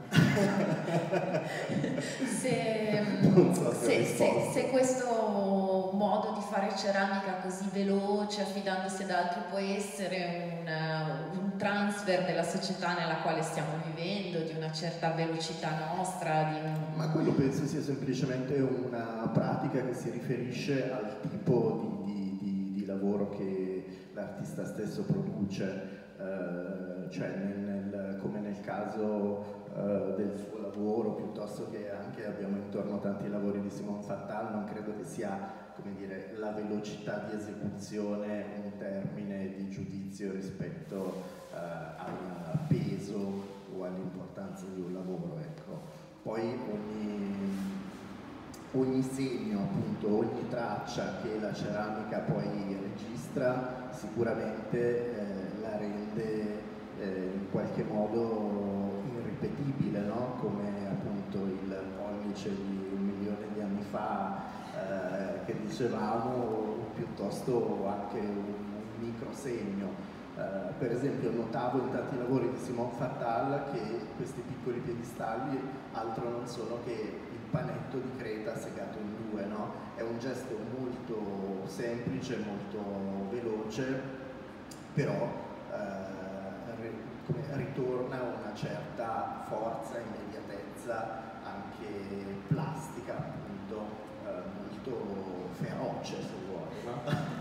se,
non so se,
se, se, se questo modo di fare ceramica così veloce, affidandosi ad altri, può essere un, un transfer della società nella quale stiamo vivendo, di una certa velocità nostra. Di un...
Ma quello penso sia semplicemente una pratica che si riferisce al tipo di, di, di, di lavoro che l'artista stesso produce. Uh, cioè nel, nel, come nel caso uh, del suo lavoro, piuttosto che anche abbiamo intorno tanti lavori di Simone Fattal, non credo che sia, come dire, la velocità di esecuzione un termine di giudizio rispetto uh, al peso o all'importanza di un lavoro, ecco. Poi ogni, ogni segno, appunto, ogni traccia che la ceramica poi registra sicuramente eh, la rende eh, in qualche modo irripetibile, no? Come appunto il pollice di un milione di anni fa eh, che dicevamo, o piuttosto anche un, un microsegno. Eh, per esempio notavo in tanti lavori di Simone Fattal che questi piccoli piedistalli altro non sono che il panetto di creta segato in due, no? È un gesto molto semplice, molto veloce, però come ritorna una certa forza, immediatezza, anche plastica, appunto, eh, molto feroce, se vuoi, no?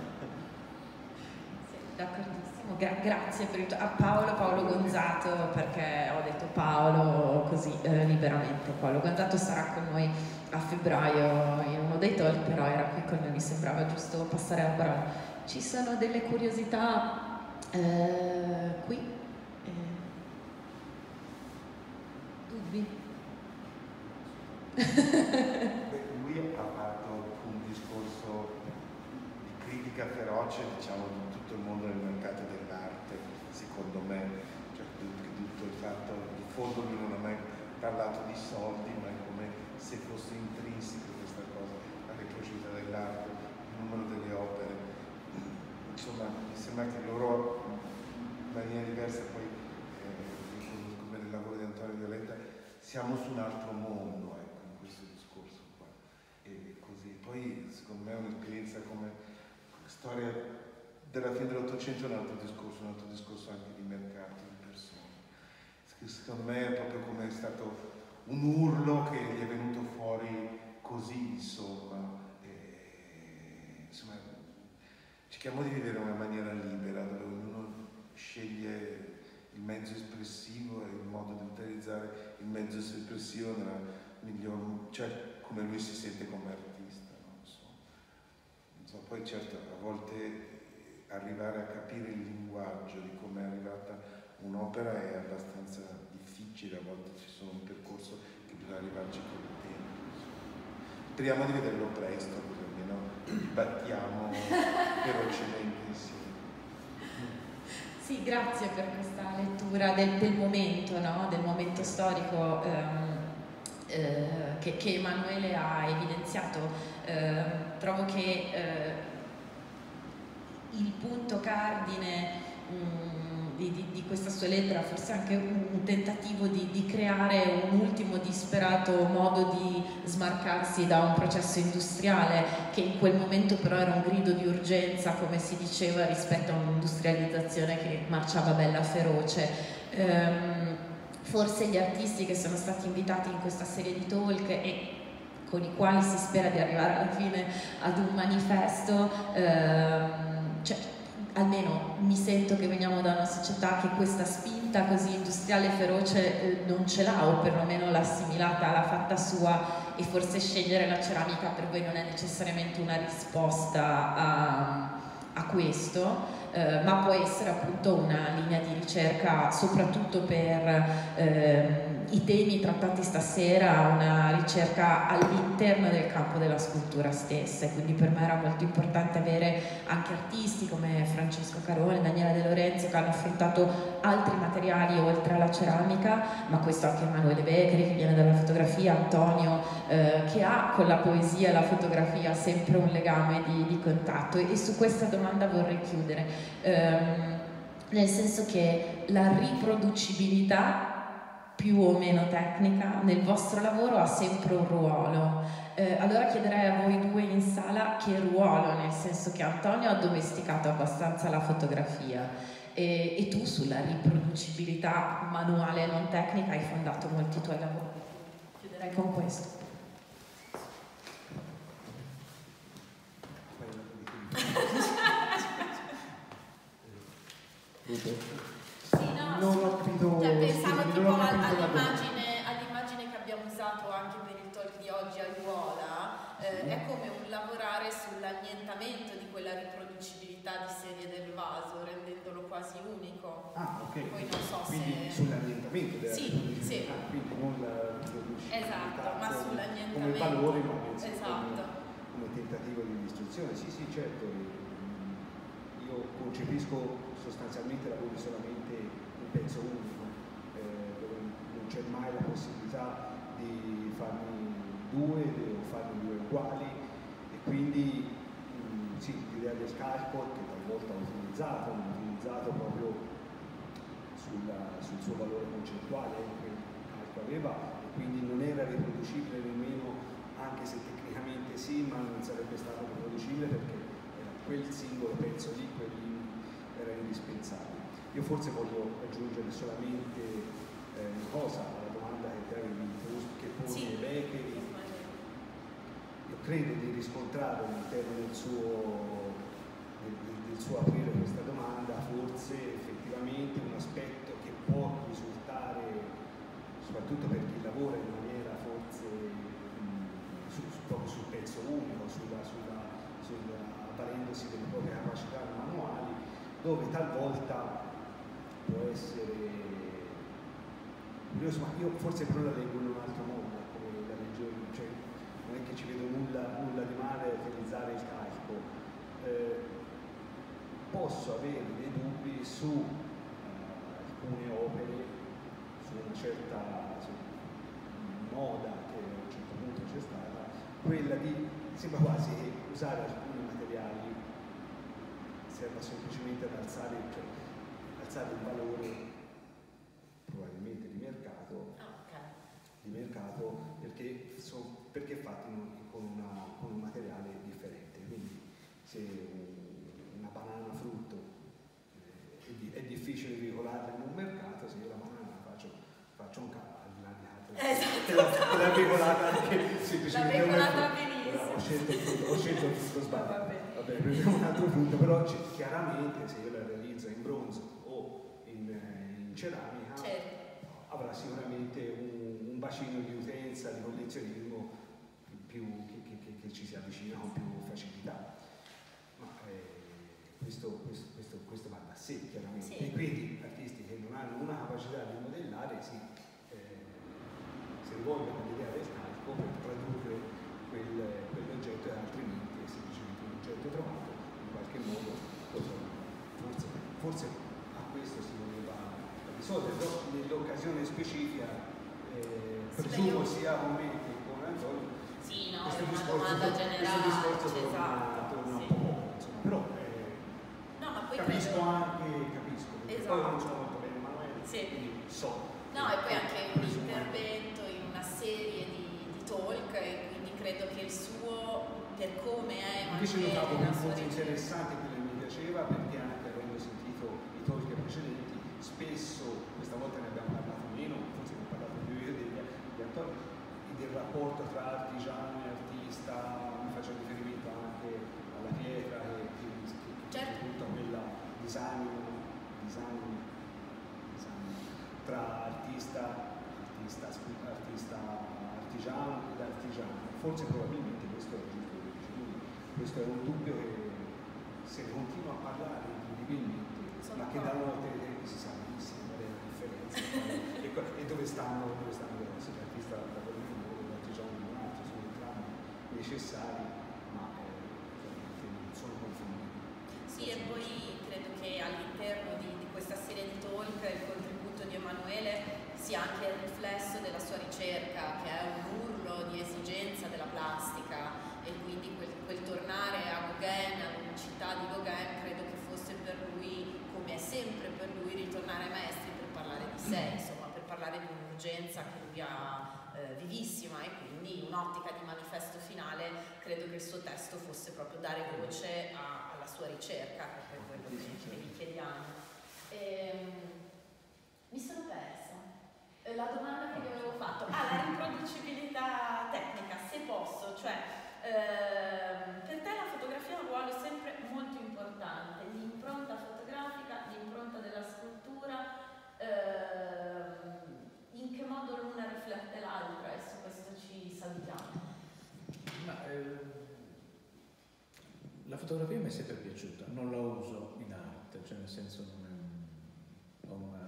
Sì, d'accordissimo, Gra grazie per il a Paolo, Paolo Gonzato, perché ho detto Paolo così eh, liberamente. Paolo Gonzato sarà con noi a febbraio in uno dei talk, però era qui con noi, mi sembrava giusto passare la parola. Ci sono delle curiosità eh, qui? Dubbi?
Lui ha fatto un discorso di critica feroce, diciamo, di tutto il mondo del mercato dell'arte, secondo me, cioè tutto il fatto, in fondo lui non ha mai parlato di soldi, ma è come se fosse intrinseco questa cosa, la reciprocità dell'arte, il numero delle opere, insomma mi sembra che loro in maniera diversa poi nel lavoro di Antonio Violetta siamo su un altro mondo, ecco, in questo discorso qua. E così. Poi secondo me è un'esperienza come storia della fine dell'Ottocento, è un altro discorso, un altro discorso anche di mercato, di persone. Secondo me è proprio come è stato un urlo che gli è venuto fuori così, insomma. E, insomma, cerchiamo di vivere in una maniera libera, dove ognuno sceglie il mezzo espressivo e il modo di utilizzare il mezzo espressivo nella miglior, cioè come lui si sente come artista, no? Non so. Non so, poi certo a volte arrivare a capire il linguaggio di come è arrivata un'opera è abbastanza difficile, a volte ci sono un percorso che bisogna arrivarci con il tempo. Speriamo di vederlo presto, così almeno dibattiamo ferocemente insieme.
Sì, grazie per questa lettura del, del momento, no? Del momento storico ehm, eh, che, che Emanuele ha evidenziato. Eh, trovo che eh, il punto cardine mh, di, di, di questa sua lettera, forse anche un, un tentativo di, di creare un ultimo disperato modo di smarcarsi da un processo industriale che in quel momento però era un grido di urgenza, come si diceva, rispetto a un'industrializzazione che marciava bella feroce. Ehm, forse gli artisti che sono stati invitati in questa serie di talk e con i quali si spera di arrivare alla fine ad un manifesto, ehm, cioè, almeno mi sento che veniamo da una società che questa spinta così industriale e feroce eh, non ce l'ha, o perlomeno l'ha assimilata, l'ha fatta sua, e forse scegliere la ceramica per voi non è necessariamente una risposta a, a questo. eh, ma può essere appunto una linea di ricerca soprattutto per eh, i temi trattati stasera, una ricerca all'interno del campo della scultura stessa, e quindi per me era molto importante avere anche artisti come Francesco Carone, Daniela De Lorenzo, che hanno affrontato altri materiali oltre alla ceramica, ma questo anche Emanuele Beccheri che viene dalla fotografia, Antonio eh, che ha con la poesia e la fotografia sempre un legame di, di contatto, e, e su questa domanda vorrei chiudere, ehm, nel senso che la riproducibilità più o meno tecnica nel vostro lavoro ha sempre un ruolo. Eh, allora chiederei a voi due in sala che ruolo, nel senso che Antonio ha domesticato abbastanza la fotografia e, e tu sulla riproducibilità manuale e non tecnica hai fondato molti tuoi lavori. Chiuderei con questo. Sì, no,
non ho capito,
cioè, pensavo
sì,
tipo
non ho capito la
all'immagine, all'immagine che abbiamo usato anche per il talk di oggi a Aiuola, eh,
sì.
È come un lavorare sull'annientamento di quella riproducibilità di serie del vaso, rendendolo quasi unico.
Ah, ok.
Poi non so
quindi
se...
sull'annientamento della
Sì, sì.
ah, quindi non la riproducibilità
Esatto, ma
come,
sull'annientamento.
come valore, ma penso
Esatto.
come, come tentativo di distruzione. Sì, sì, certo. Io concepisco sostanzialmente lavori solamente un pezzo unico, eh, dove non c'è mai la possibilità di farne due o farne due uguali, e quindi mh, sì, l'idea del calco che talvolta ho utilizzato, ho utilizzato proprio sulla, sul suo valore concettuale che il calco aveva, e quindi non era riproducibile nemmeno, anche se tecnicamente sì, ma non sarebbe stato riproducibile perché era quel singolo pezzo lì, quel era indispensabile. Io forse voglio aggiungere solamente eh, una cosa alla domanda che, che pone
Sì.
Beccheri. Io credo di riscontrare all'interno del suo, del, del suo aprire questa domanda forse effettivamente un aspetto che può risultare, soprattutto per chi lavora in maniera forse mh, su, su, proprio sul pezzo unico, sulla, sulla, sulla, avvalendosi delle proprie capacità manuali, dove talvolta può essere curioso, ma io forse però la leggo in un altro modo, come la leggevo, cioè non è che ci vedo nulla, nulla di male a utilizzare il calco, eh, posso avere dei dubbi su eh, alcune opere, su una certa su, moda che a un certo punto c'è stata, quella di, sembra quasi che usare alcuni materiali serva semplicemente ad alzare, cioè, alzare il valore probabilmente di mercato,
Ah, okay.
di mercato perché, so, perché fatti con, una, con un materiale differente. Quindi se una banana frutto eh, è, di, è difficile veicolarla in un mercato, se io la banana faccio, faccio un cavallo, al di là di altre,
esatto.
che la, l'ha veicolata anche semplicemente.
L'ha veicolata benissimo.
Ho scelto il frutto, ho scelto il frutto sbagliato.
Va bene.
Vabbè, prendiamo un altro frutto, però chiaramente se io la realizzo in bronzo o in, in ceramica,
certo,
avrà sicuramente un, un bacino di utenza, di collezionismo più, che, che, che ci si avvicina con più facilità. Ma eh, questo, questo, questo, questo va da sé chiaramente.
Sì.
E quindi artisti che non hanno una capacità di modellare si, eh, si rivolgono all'idea del calco per tradurre quel, quell'oggetto, e altrimenti è semplicemente un oggetto trovato in qualche modo. Forse, forse a questo si voleva risolvere, però nell'occasione specifica eh,
sì,
presumo
io...
sia con me che con Antonio.
Sì, no,
questo
è una
discorso,
domanda generale,
questo discorso
esatto,
torna, torna
sì.
un po' insomma, però eh,
no, ma poi
capisco
credo...
anche, capisco, perché
esatto.
poi non conosco molto bene Emanuele,
sì.
quindi so.
No, e poi anche un intervento in una serie di, di talk, e quindi credo che il suo, per come è,
invece
anche
notavo
la
che
sua
molto
ricerca-
interessante, quello che mi piaceva, perché anche avendo sentito i talk precedenti, spesso, questa volta ne abbiamo parlato meno, forse ne ho parlato più io di, di Antonio, del rapporto tra artigiano e artista, mi faccio riferimento anche alla pietra e che, che,
certo.
che tutta quella disamina, disamina, disamina tra artista, artista, artista artigiano ed artigiano. Forse probabilmente questo è giusto che dice lui, questo è un dubbio che se continua a parlare incredibilmente, ma che da uno dei tempi si sa benissimo qual è la differenza e, e dove stanno, dove stanno le cose. L'artista da quello che vuole, l'artigiano di un altro, sono entrambi necessari, ma eh, non sono confondibili.
Sì, e poi credo che all'interno di, di questa serie di talk il contributo di Emanuele sia anche il riflesso della sua ricerca, che è un urlo di esigenza della plastica, e quindi quel, quel tornare a Gauguin, all'unicità di Gauguin, credo che fosse per lui, come è sempre per lui, ritornare ai maestri per parlare di sé, insomma, per parlare di un'urgenza che lui ha eh, vivissima, e quindi in un'ottica di manifesto finale credo che il suo testo fosse proprio dare voce a, alla sua ricerca, che è quello che, che gli chiediamo. Ehm, mi sono persa. La domanda che vi avevo fatto, ah, la riproducibilità tecnica, se posso, cioè ehm, per te la fotografia ha un ruolo sempre molto importante, l'impronta fotografica, l'impronta della scultura, ehm, in che modo l'una riflette l'altra, e su questo ci salutiamo.
Ma, eh, la fotografia mi è sempre piaciuta, non la uso in arte, cioè nel senso non è, ho una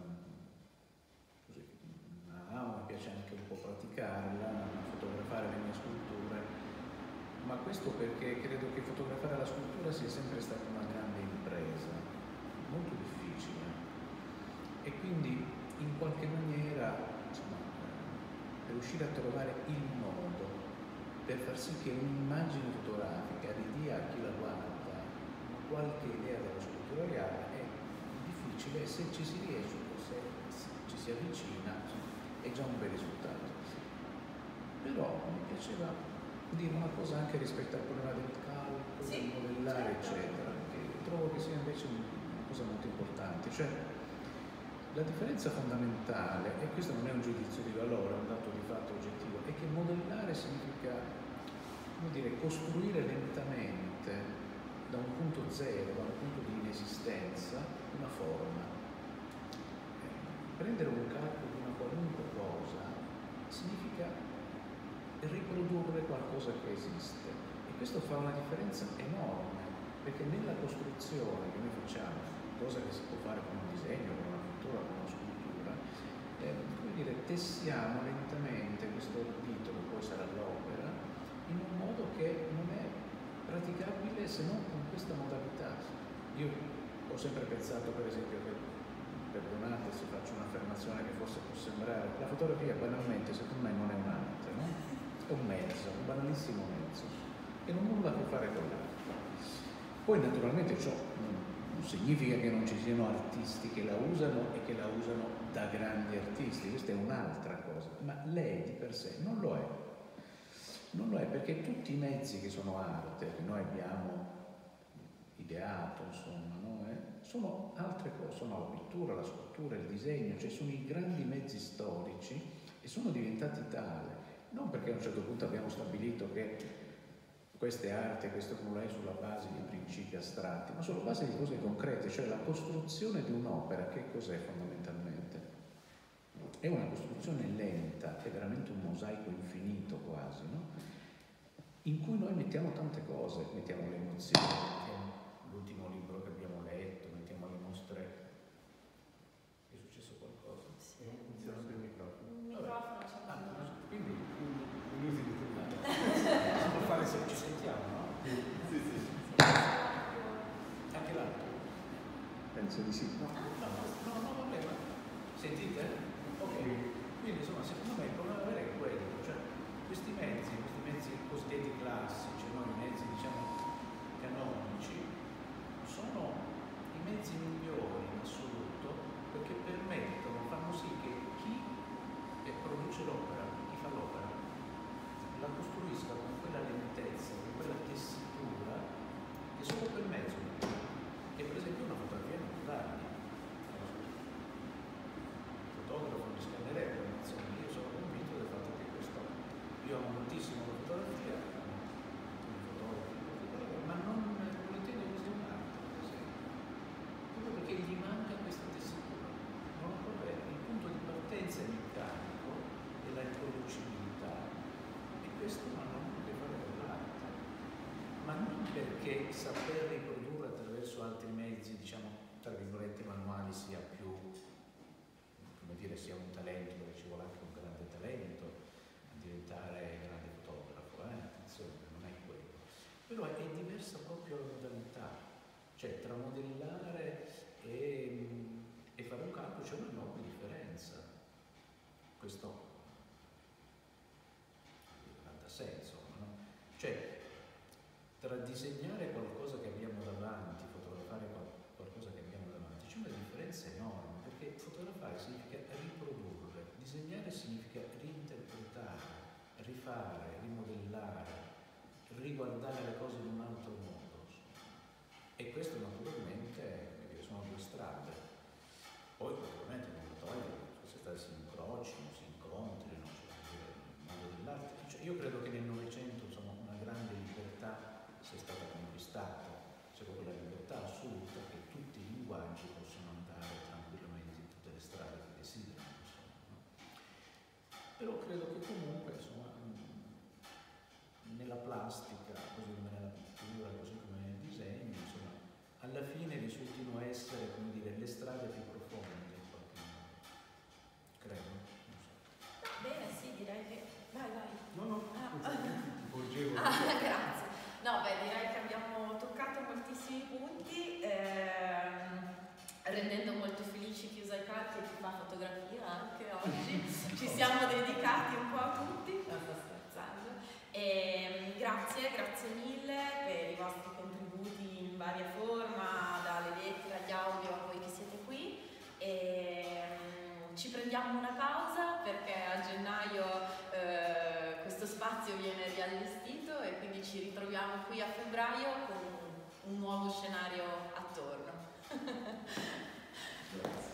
mi piace anche un po' praticarla, fotografare le mie sculture, ma questo perché credo che fotografare la scultura sia sempre stata una grande impresa, molto difficile, e quindi in qualche maniera, insomma, riuscire a trovare il modo per far sì che un'immagine fotografica ridia a chi la guarda qualche idea dello scultura reale è difficile, e se ci si riesce, se ci si avvicina, è già un bel risultato. Però mi piaceva dire una cosa anche rispetto al problema del calcolo,
sì,
del modellare,
certo.
eccetera, che trovo che sia invece una cosa molto importante. Cioè, la differenza fondamentale, e questo non è un giudizio di valore, è un dato di fatto oggettivo, è che modellare significa, come dire, costruire lentamente, da un punto zero, da un punto di inesistenza, una forma. Prendere un calcolo di una qualunque cosa significa riprodurre qualcosa che esiste, e questo fa una differenza enorme, perché nella costruzione che noi facciamo, cosa che si può fare con un disegno, con una pittura, con una scultura, eh, come dire, tessiamo lentamente questo dito, che poi sarà l'opera, in un modo che non è praticabile se non con questa modalità. Io ho sempre pensato, per esempio, che, perdonate se faccio un'affermazione che forse può sembrare, la fotografia banalmente secondo me non è un'arte, no? È un mezzo, un banalissimo mezzo, e non ha nulla a che fare con l'arte. Poi naturalmente ciò non significa che non ci siano artisti che la usano e che la usano da grandi artisti, questa è un'altra cosa, ma lei di per sé non lo è. Non lo è, perché tutti i mezzi che sono arte, che noi abbiamo ideato, insomma, no? eh? sono altre cose, sono la pittura, la scultura, il disegno, cioè sono i grandi mezzi storici, e sono diventati tali, non perché a un certo punto abbiamo stabilito che questa è arte, questo non lo è sulla base di principi astratti, ma sulla base di cose concrete, cioè la costruzione di un'opera. Che cos'è fondamentalmente? È una costruzione lenta, è veramente un mosaico infinito quasi, no? In cui noi mettiamo tante cose, mettiamo le emozioni, mettiamo l'ultimo libro che abbiamo letto, mettiamo le nostre... È successo qualcosa?
Sì. Non funziona più il microfono.
Il microfono c'è
Ah,
una...
quindi
Inutile si può fare se
ci sentiamo, no?
Sì, sì, sì.
Anche l'altro?
Penso di sì.
No, no, no, no, vabbè, ma sentite? Ok, quindi insomma secondo me il problema vero è quello, cioè questi mezzi, questi mezzi cosiddetti classici, no? I mezzi diciamo canonici, sono i mezzi migliori in assoluto, perché permettono, fanno sì che chi produce l'opera, chi fa l'opera, la costruisca con quella lentezza, con quella tessitura che solo quel mezzo, che per esempio una fotografia naturale. Il fotografo mi scannerebbe, ma insomma io sono convinto del fatto che questo, io amo moltissimo la fotografia, ma non, non intendo così un'arte, per esempio, proprio perché gli manca questa tessitura, non lo può avere, il punto di partenza è meccanico e la riproducibilità, e questo non ha nulla a che fare con l'arte, ma non perché saper riprodurre attraverso altri mezzi, diciamo, tra virgolette manuali, sia più, come dire, sia un talento, perché ci vuole anche un grande talento a diventare grande fotografo, eh? Attenzione, non è quello. Però è, è diversa proprio la modalità, cioè tra modellare e, e fare un calcolo c'è una enorme differenza. Questo non ha senso, no? Cioè, tra disegnare qualcosa che abbiamo davanti, fotografare qualcosa che abbiamo davanti, c'è una differenza enorme, perché fotografare significa riprodurre, disegnare significa reinterpretare, rifare, rimodellare, riguardare le cose in un altro modo. E questo naturalmente sono due strade. Poi naturalmente non lo toglie, queste strade si incrociano, si incontrino, cioè, il mondo dell'arte. Cioè, io credo che nel Novecento insomma, una grande libertà sia stata conquistata, cioè proprio la libertà assoluta che tutti i linguaggi possono andare tranquillamente in tutte le strade che desiderano. Insomma, no? Però credo che comunque insomma, nella plastica, così come nella pittura, così come nel disegno, insomma, alla fine risultino essere, come dire, le strade più profonde in qualche modo. Credo. Non so.
Bene, sì, direi che... Vai, vai.
No, no,
ah.
ti porgevo.
Ah, grazie. No, beh, direi che abbiamo toccato moltissimi punti, ehm, rendendo molto felici chi usa i calchi e chi fa fotografia anche oggi. Ci siamo dedicati un po' a tutti, non sto scherzando. E, grazie, grazie mille per i vostri contributi in varia forma, dalle lettere agli audio a voi che siete qui. E, ci prendiamo una pausa perché a gennaio eh, questo spazio viene riallestito e quindi ci ritroviamo qui a febbraio con un nuovo scenario attorno.